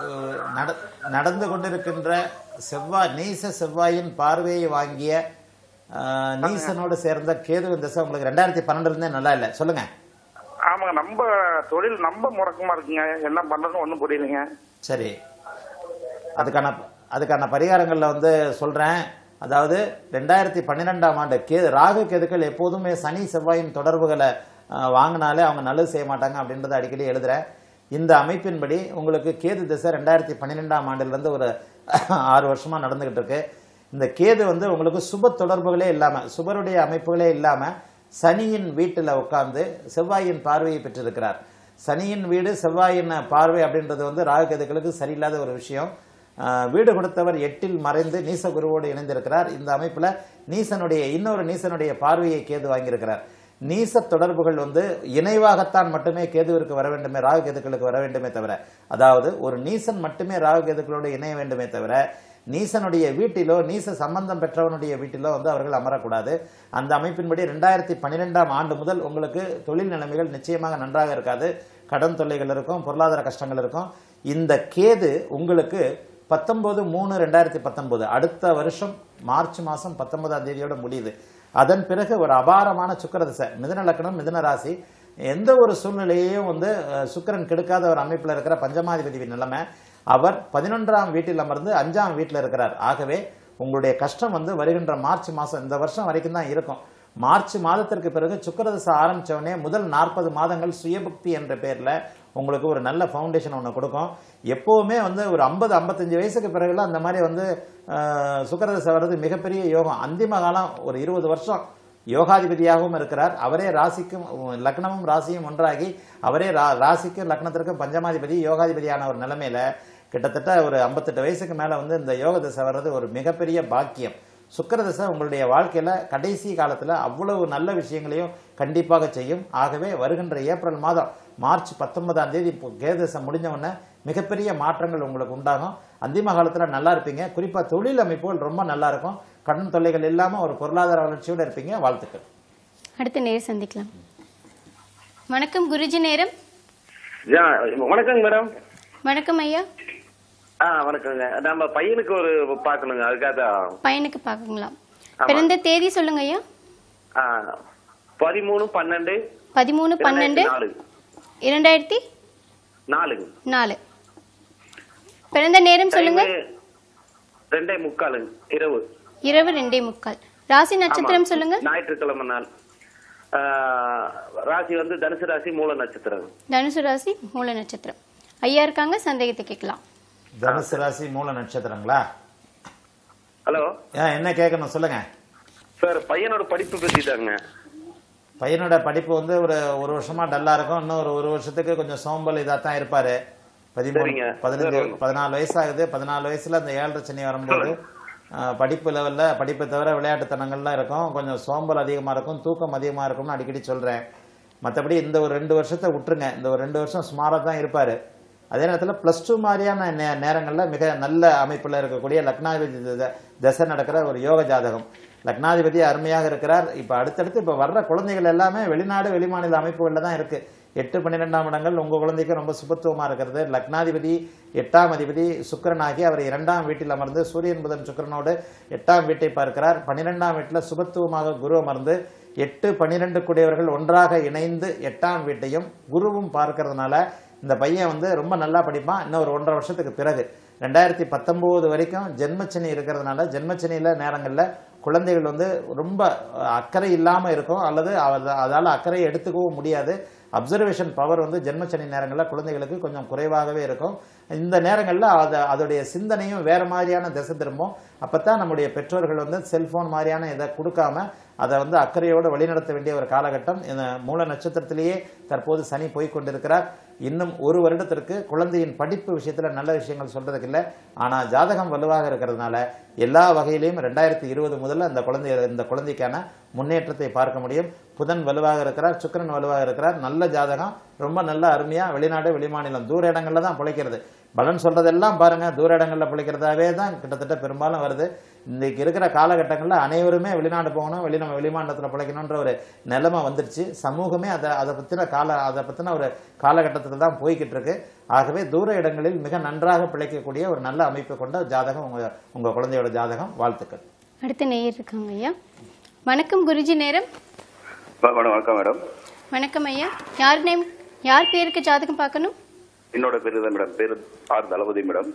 நடந்து கொண்டிருக்கின்ற செவ்வாய் நீச செவ்வாயின் பார்வையை வாங்கிய நீசனோடு சேர்ந்த கேது திசை உங்களுக்கு ரெண்டாயிரத்தி பன்னெண்டுல இருந்தே நல்லா இல்ல. சொல்லுங்க. ஆமாங்க. நம்ம தொழில் ரொம்ப முடக்கமா இருக்குங்க. என்ன பண்றதுன்னு ஒண்ணும் புரியலைங்க. சரி, அதுக்கான அதுக்கான பரிகாரங்கள்ல வந்து சொல்றேன். அதாவது ரெண்டாயிரத்தி பன்னிரெண்டாம் ஆண்டு கேது ராகு கேதுக்கள் எப்போதுமே சனி செவ்வாயின் தொடர்புகளை வாங்கினாலே அவங்க நல்லது செய்ய மாட்டாங்க அப்படின்றத அடிக்கடி எழுதுறேன். இந்த அமைப்பின்படி உங்களுக்கு கேது திசை ரெண்டாயிரத்தி பன்னிரெண்டாம் ஆண்டுல இருந்து ஒரு ஆறு வருஷமா நடந்துகிட்டு இருக்கு. இந்த கேது வந்து உங்களுக்கு சுப தொடர்புகளே இல்லாம சுபருடைய அமைப்புகளே இல்லாம சனியின் வீட்டுல உட்கார்ந்து செவ்வாயின் பார்வையை பெற்றிருக்கிறார். சனியின் வீடு செவ்வாயின் பார்வை அப்படின்றது வந்து ராகு கேதுக்களுக்கு சரியில்லாத ஒரு விஷயம். வீடு கொடுத்தவர் எட்டில் மறைந்து நீச குருவோடு இணைந்திருக்கிறார். இந்த அமைப்புல நீசனுடைய இன்னொரு நீசனுடைய பார்வையை கேது வாங்கியிருக்கிறார். நீச தொடர்புகள் வந்து இணைவாகத்தான் மட்டுமே கேதுவிற்கு வர வேண்டுமே ராகு கேதுக்களுக்கு வர வேண்டுமே தவிர, அதாவது ஒரு நீசன் மட்டுமே ராகு கேதுக்களோடு இணைய வேண்டுமே தவிர நீசனுடைய வீட்டிலோ நீச சம்பந்தம் பெற்றவனுடைய வீட்டிலோ வந்து அவர்கள் அமரக்கூடாது. அந்த அமைப்பின்படி ரெண்டாயிரத்தி பன்னிரெண்டாம் ஆண்டு முதல் உங்களுக்கு தொழில் நிலைமைகள் நிச்சயமாக நன்றாக இருக்காது. கடன் தொல்லைகள் இருக்கும், பொருளாதார கஷ்டங்கள் இருக்கும். இந்த கேது உங்களுக்கு பத்தொன்பது மூணு ரெண்டாயிரத்தி பத்தொன்பது அடுத்த வருஷம் மார்ச் மாசம் பத்தொன்பதாம் தேதியோட முடியுது. அதன் பிறகு ஒரு அபாரமான சுக்கிர திசை, மிதுன லக்னம் மிதுன ராசி, எந்த ஒரு சூழ்நிலையையும் வந்து சுக்கிரன் கெடுக்காத ஒரு அமைப்புல இருக்கிற பஞ்சமாதிபதி நிலைமை. அவர் பதினொன்றாம் வீட்டில் அமர்ந்து அஞ்சாம் வீட்டில் இருக்கிறார். ஆகவே உங்களுடைய கஷ்டம் வந்து வருகின்ற மார்ச் மாசம், இந்த வருஷம் வரைக்கும் தான் இருக்கும். மார்ச் மாதத்திற்கு பிறகு சுக்கிரதசை ஆரம்பிச்ச உடனே முதல் நாற்பது மாதங்கள் சுயபக்தி என்ற பேர்ல உங்களுக்கு ஒரு நல்ல ஃபவுண்டேஷன் ஒன்று கொடுக்கும். எப்பவுமே வந்து ஒரு ஐம்பது ஐம்பத்தஞ்சு வயசுக்கு பிறகுலாம் அந்த மாதிரி வந்து சுக்கிரதசை வர்றது மிகப்பெரிய யோகம். அந்திம காலம் ஒரு இருபது வருஷம் யோகாதிபதியாகவும் இருக்கிறார். அவரே ராசிக்கும் லக்னமும் ராசியும் ஒன்றாகி அவரே ராசிக்கும் லக்னத்திற்கும் பஞ்சமாதிபதி யோகாதிபதியான ஒரு நிலைமையில கிட்டத்தட்ட ஒரு ஐம்பத்தெட்டு வயசுக்கு மேல வந்து இந்த யோக தசை வர்றது ஒரு மிகப்பெரிய பாக்கியம். சுக்கிரதசை உங்களுடைய வாழ்க்கையில கடைசி காலத்துல அவ்வளவு நல்ல விஷயங்களையும் கண்டிப்பாக செய்யும். ஆகவே வருகின்ற ஏப்ரல் மாதம் மார்ச் பத்தொன்பதாம் தேதி கேதசை முடிஞ்ச உடனே மிகப்பெரிய மாற்றங்கள் உங்களுக்கு உண்டாகும். அந்திம காலத்துல நல்லா இருப்பீங்க. குறிப்பா தொழில் அமைப்புகள் ரொம்ப நல்லா இருக்கும். கடன் தொல்லைகள் இல்லாம ஒரு பொருளாதார வளர்ச்சியோட இருப்பீங்க. வாழ்த்துக்கள். அடுத்த நேரம் சந்திக்கலாம். வணக்கம் குருஜி. நேரம் வணக்கங்க மேடம். வணக்கம் ஐயா. ஆ வணக்கங்க. நம்ம பையனுக்கு ஒரு பார்க்கணுங்க, அதுக்காக பையனுக்கு பார்க்குங்களா? பிறந்த தேதி சொல்லுங்க ஐயா. பதிமூணு பன்னெண்டு பதிமூணு பன்னெண்டு இரண்டாயிரத்தி நாலு நாலு. பிறந்த நேரம் சொல்லுங்க. ரெண்டே முக்கால் இரவு. இரவு ரெண்டே முக்கால். ராசி நட்சத்திரம் சொல்லுங்க. ஞாயிற்றுக்கிழமை நாள். ராசி வந்து தனுசு ராசி மூல நட்சத்திரம். தனுசு ராசி மூல நட்சத்திரம். ஐயா இருக்காங்க, சந்தேகத்தை கேட்கலாம். தனுசு ராசி மூல நட்சத்திரங்களா? ஹலோ, என்ன கேட்கணும் சொல்லுங்க சார். பையனோட படிப்பு பத்தி தாங்க. பையனோட படிப்பு வந்து ஒரு ஒரு வருஷமா டல்லா இருக்கும். இன்னும் ஒரு ஒரு வருஷத்துக்கு கொஞ்சம் சோம்பல் இதா தான் இருப்பாரு. பதிமூணு பதினஞ்சு பதினாலு வயசு ஆகுது. பதினாலு வயசுல அந்த ஏழரை சனி வரும்போது படிப்பு லெவல்ல படிப்பை தவிர விளையாட்டுத்தனங்கள்லாம் இருக்கும். கொஞ்சம் சோம்பல் அதிகமா இருக்கும், தூக்கம் அதிகமா இருக்கும்னு அடிக்கடி சொல்றேன். மற்றபடி இந்த ஒரு ரெண்டு வருஷத்தை விட்டுருங்க. இந்த ஒரு ரெண்டு வருஷம் சுமாராக தான் இருப்பாரு. அதே நேரத்தில் பிளஸ் டூ மாதிரியான நேரங்களில் மிக நல்ல அமைப்பில் இருக்கக்கூடிய லக்னாதிபதி தசை நடக்கிற ஒரு யோக ஜாதகம். லக்னாதிபதி அருமையாக இருக்கிறார். இப்போ அடுத்தடுத்து இப்போ வர்ற குழந்தைகள் எல்லாமே வெளிநாடு வெளிமாநில அமைப்புகளில் தான் இருக்கு. எட்டு பன்னிரெண்டாம் இடங்கள் உங்க குழந்தைக்கு ரொம்ப சுபத்துவமா இருக்கிறது. லக்னாதிபதி எட்டாம் அதிபதி சுக்கிரனாகி அவர் இரண்டாம் வீட்டில் அமர்ந்து சூரியன் புதன் சுக்கிரனோடு எட்டாம் வீட்டை பார்க்கிறார். பன்னிரெண்டாம் வீட்டில் சுபத்துவமாக குரு அமர்ந்து எட்டு பன்னிரெண்டு கூடியவர்கள் ஒன்றாக இணைந்து எட்டாம் வீட்டையும் குருவும் பார்க்கறதுனால இந்த பையன் வந்து ரொம்ப நல்லா படிப்பான். இன்னும் ஒரு ஒன்றரை வருஷத்துக்கு பிறகு ரெண்டாயிரத்தி பத்தொன்பது வரைக்கும் ஜென்மச்சனி இருக்கிறதுனால ஜென்மச்சனியில நேரங்கள்ல குழந்தைகள் வந்து ரொம்ப அக்கறை இல்லாம இருக்கும், அல்லது அதால அக்கறையை எடுத்துக்கவும் முடியாது. அப்சர்வேஷன் பவர் வந்து ஜென்மச்சனி நேரங்களில் குழந்தைகளுக்கு கொஞ்சம் குறைவாகவே இருக்கும். இந்த நேரங்களில் அதை அதோடைய சிந்தனையும் வேற மாதிரியான திசை திரும்பும். அப்பத்தான் நம்முடைய பெற்றோர்கள் வந்து செல்போன் மாதிரியான இதை கொடுக்காம அதை வந்து அக்கறையோடு வழிநடத்த வேண்டிய ஒரு காலகட்டம். இந்த மூல நட்சத்திரத்திலேயே தற்போது சனி போய்கொண்டிருக்கிறார். இன்னும் ஒரு வருடத்திற்கு குழந்தையின் படிப்பு விஷயத்துல நல்ல விஷயங்கள் சொல்றதுக்கு இல்லை. ஆனா ஜாதகம் வலுவாக இருக்கிறதுனால எல்லா வகையிலையும் ரெண்டாயிரத்தி இருபது முதல்ல அந்த குழந்தை இந்த குழந்தைக்கான முன்னேற்றத்தை பார்க்க முடியும். புதன் வலுவாக இருக்கிறார், சுக்கிரன் வலுவாக இருக்கிறார். நல்ல ஜாதகம், ரொம்ப நல்ல அருமையா வெளிநாடு வெளிமாநிலம் தூர இடங்கள்ல தான் பிழைக்கிறது. பலன் சொல்றதெல்லாம் பாருங்க, தூர இடங்கள்ல பிழைக்கிறதாவே தான் கிட்டத்தட்ட பெரும்பாலும் வருது. இன்னைக்கு இருக்கிற காலகட்டங்களில் அனைவருமே வெளிநாடு போகணும், வெளி வெளிமாநிலத்தில் பிழைக்கணுன்ற ஒரு நிலைமை வந்துருச்சு. சமூகமே அதை அதை பத்தின கால அதை பத்தின ஒரு காலகட்டத்தில் தான் போய்கிட்டு இருக்கு. ஆகவே தூர இடங்களில் மிக நன்றாக பிழைக்கக்கூடிய ஒரு நல்ல அமைப்பை கொண்ட ஜாதகம் உங்க உங்க குழந்தையோட ஜாதகம். வாழ்த்துக்கள். அடுத்த நேயர் இருக்காங்க ஐயா. வணக்கம் குருஜி. நேரம். வணக்கம் மேடம். வணக்கம் ஐயா. யார் நேம், யார் பேருக்கு ஜாதகம் பார்க்கணும்? என்னோட பேரு தான் மேடம். பேரு ஆர் தளபதி மேடம்.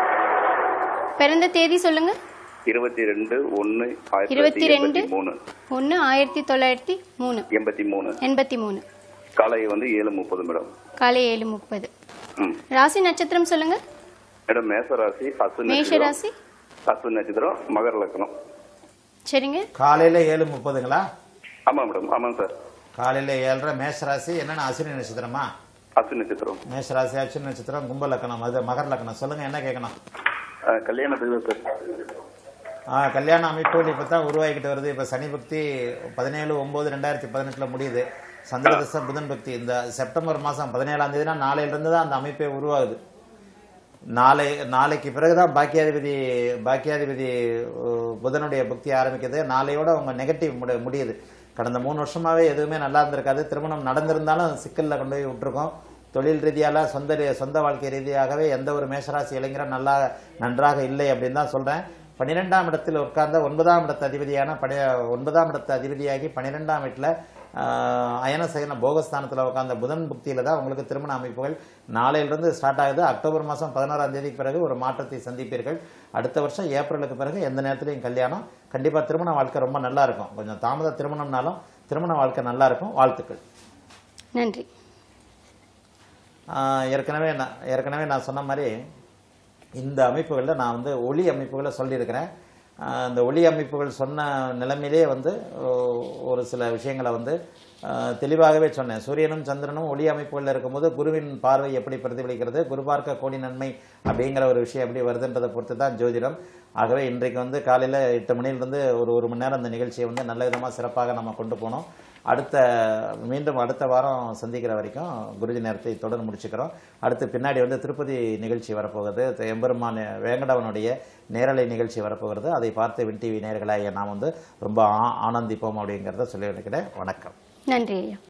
பிறந்த தேதி சொல்லுங்க. இருபத்தி ரெண்டு ஒன்னு இருபத்தி ரெண்டு ஒன்னு ஆயிரத்தி தொள்ளாயிரத்தி மூணு எண்பத்தி மூணு எண்பத்தி மூணு. காலை வந்து ஏழு முப்பது மேடம். காலை ஏழு முப்பது. ராசி நட்சத்திரம் சொல்லுங்க மேடம். மேஷ ராசி, மேஷ ராசி, அஸ்வினி நட்சத்திரம், மகர லக்னம். சரிங்க. காலையில ஏழு முப்பதுங்களா? ஆமா மேடம். ஆமாங்க சார். காலையில ஏழரை. மேஷ ராசி என்னன்னா அஸ்வினி நட்சத்திரமா? அஸ்வினி நட்சத்திரம். மேஷ ராசி, அஸ்வினி நட்சத்திரம், கும்ப லக்னம், அது மகர லக்னம். சொல்லுங்க, என்ன கேட்கணும்? கல்யாணத்துக்கு சார். ஆஹ் கல்யாண அமைப்புகள் இப்பதான் உருவாகிட்டு வருது. இப்ப சனி பக்தி பதினேழு ஒன்பது ரெண்டாயிரத்தி பதினெட்டுல முடியுது. சந்திர தசை புதன் பக்தி இந்த செப்டம்பர் மாசம் பதினேழாம் தேதினா நாளையில இருந்து தான் அந்த அமைப்பே உருவாகுது. நாளை நாளைக்கு பிறகுதான் பாக்கியாதிபதி பாக்கியாதிபதி புதனுடைய பக்தி ஆரம்பிக்குது. நாளையோட உங்க நெகட்டிவ் முடியுது. கடந்த மூணு வருஷமாவே எதுவுமே நல்லா இருந்திருக்காது. திருமணம் நடந்திருந்தாலும் சிக்கல்ல கொண்டு போய் விட்டுருக்கோம். தொழில் ரீதியால சொந்த சொந்த வாழ்க்கை ரீதியாகவே எந்த ஒரு மேஷராசி இளைஞரும் நல்லா நன்றாக இல்லை அப்படின்னு தான் சொல்றேன். பன்னிரெண்டாம் இடத்தில் உட்கார்ந்த ஒன்பதாம் இடத்து அதிபதியான பனி ஒன்பதாம் இடத்து அதிபதியாகி பன்னிரெண்டாம் வீட்டில் அயனசயன போகஸ்தானத்தில் உட்கார்ந்த புதன் புக்தியில் தான் உங்களுக்கு திருமண அமைப்புகள் நாளையிலிருந்து ஸ்டார்ட் ஆகுது. அக்டோபர் மாதம் பதினோராம் தேதிக்கு பிறகு ஒரு மாற்றத்தை சந்திப்பீர்கள். அடுத்த வருஷம் ஏப்ரலுக்கு பிறகு எந்த நேரத்திலையும் கல்யாணம். கண்டிப்பாக திருமண வாழ்க்கை ரொம்ப நல்லா இருக்கும். கொஞ்சம் தாமத திருமணம்னாலும் திருமண வாழ்க்கை நல்லா இருக்கும். வாழ்த்துக்கள். நன்றி. ஏற்கனவே நான் ஏற்கனவே நான் சொன்ன மாதிரி இந்த அமைப்புகளில் நான் வந்து ஒளி அமைப்புகளை சொல்லியிருக்கிறேன். இந்த ஒளி அமைப்புகள் சொன்ன நிலைமையிலே வந்து ஒரு சில விஷயங்களை வந்து தெளிவாகவே சொன்னேன். சூரியனும் சந்திரனும் ஒளி அமைப்புகளில் இருக்கும்போது குருவின் பார்வை எப்படி பிரதிபலிக்கிறது, குரு பார்க்க கோடி நன்மை அப்படிங்கிற ஒரு விஷயம் எப்படி வருதுன்றதை பொறுத்து தான் ஜோதிடம். ஆகவே இன்றைக்கு வந்து காலையில் எட்டு மணிலிருந்து ஒரு ஒரு மணி நேரம் அந்த நிகழ்ச்சியை வந்து நல்ல விதமாக சிறப்பாக நம்ம கொண்டு போனோம். அடுத்த மீண்டும் அடுத்த வாரம் சந்திக்கிற வரைக்கும் குருஜி நேரத்தை தொடர்ந்து முடிச்சுக்கிறோம். அடுத்து பின்னாடி வந்து திருப்பதி நிகழ்ச்சி வரப்போகுது. எம்பெருமான் வேங்கடவனுடைய நேரலை நிகழ்ச்சி வரப்போகிறது. அதை பார்த்து வின் டிவி நேயர்களாக நாம் வந்து ரொம்ப ஆனந்திப்போம் அப்படிங்கிறத சொல்லி நினைக்கிறேன். வணக்கம். நன்றி.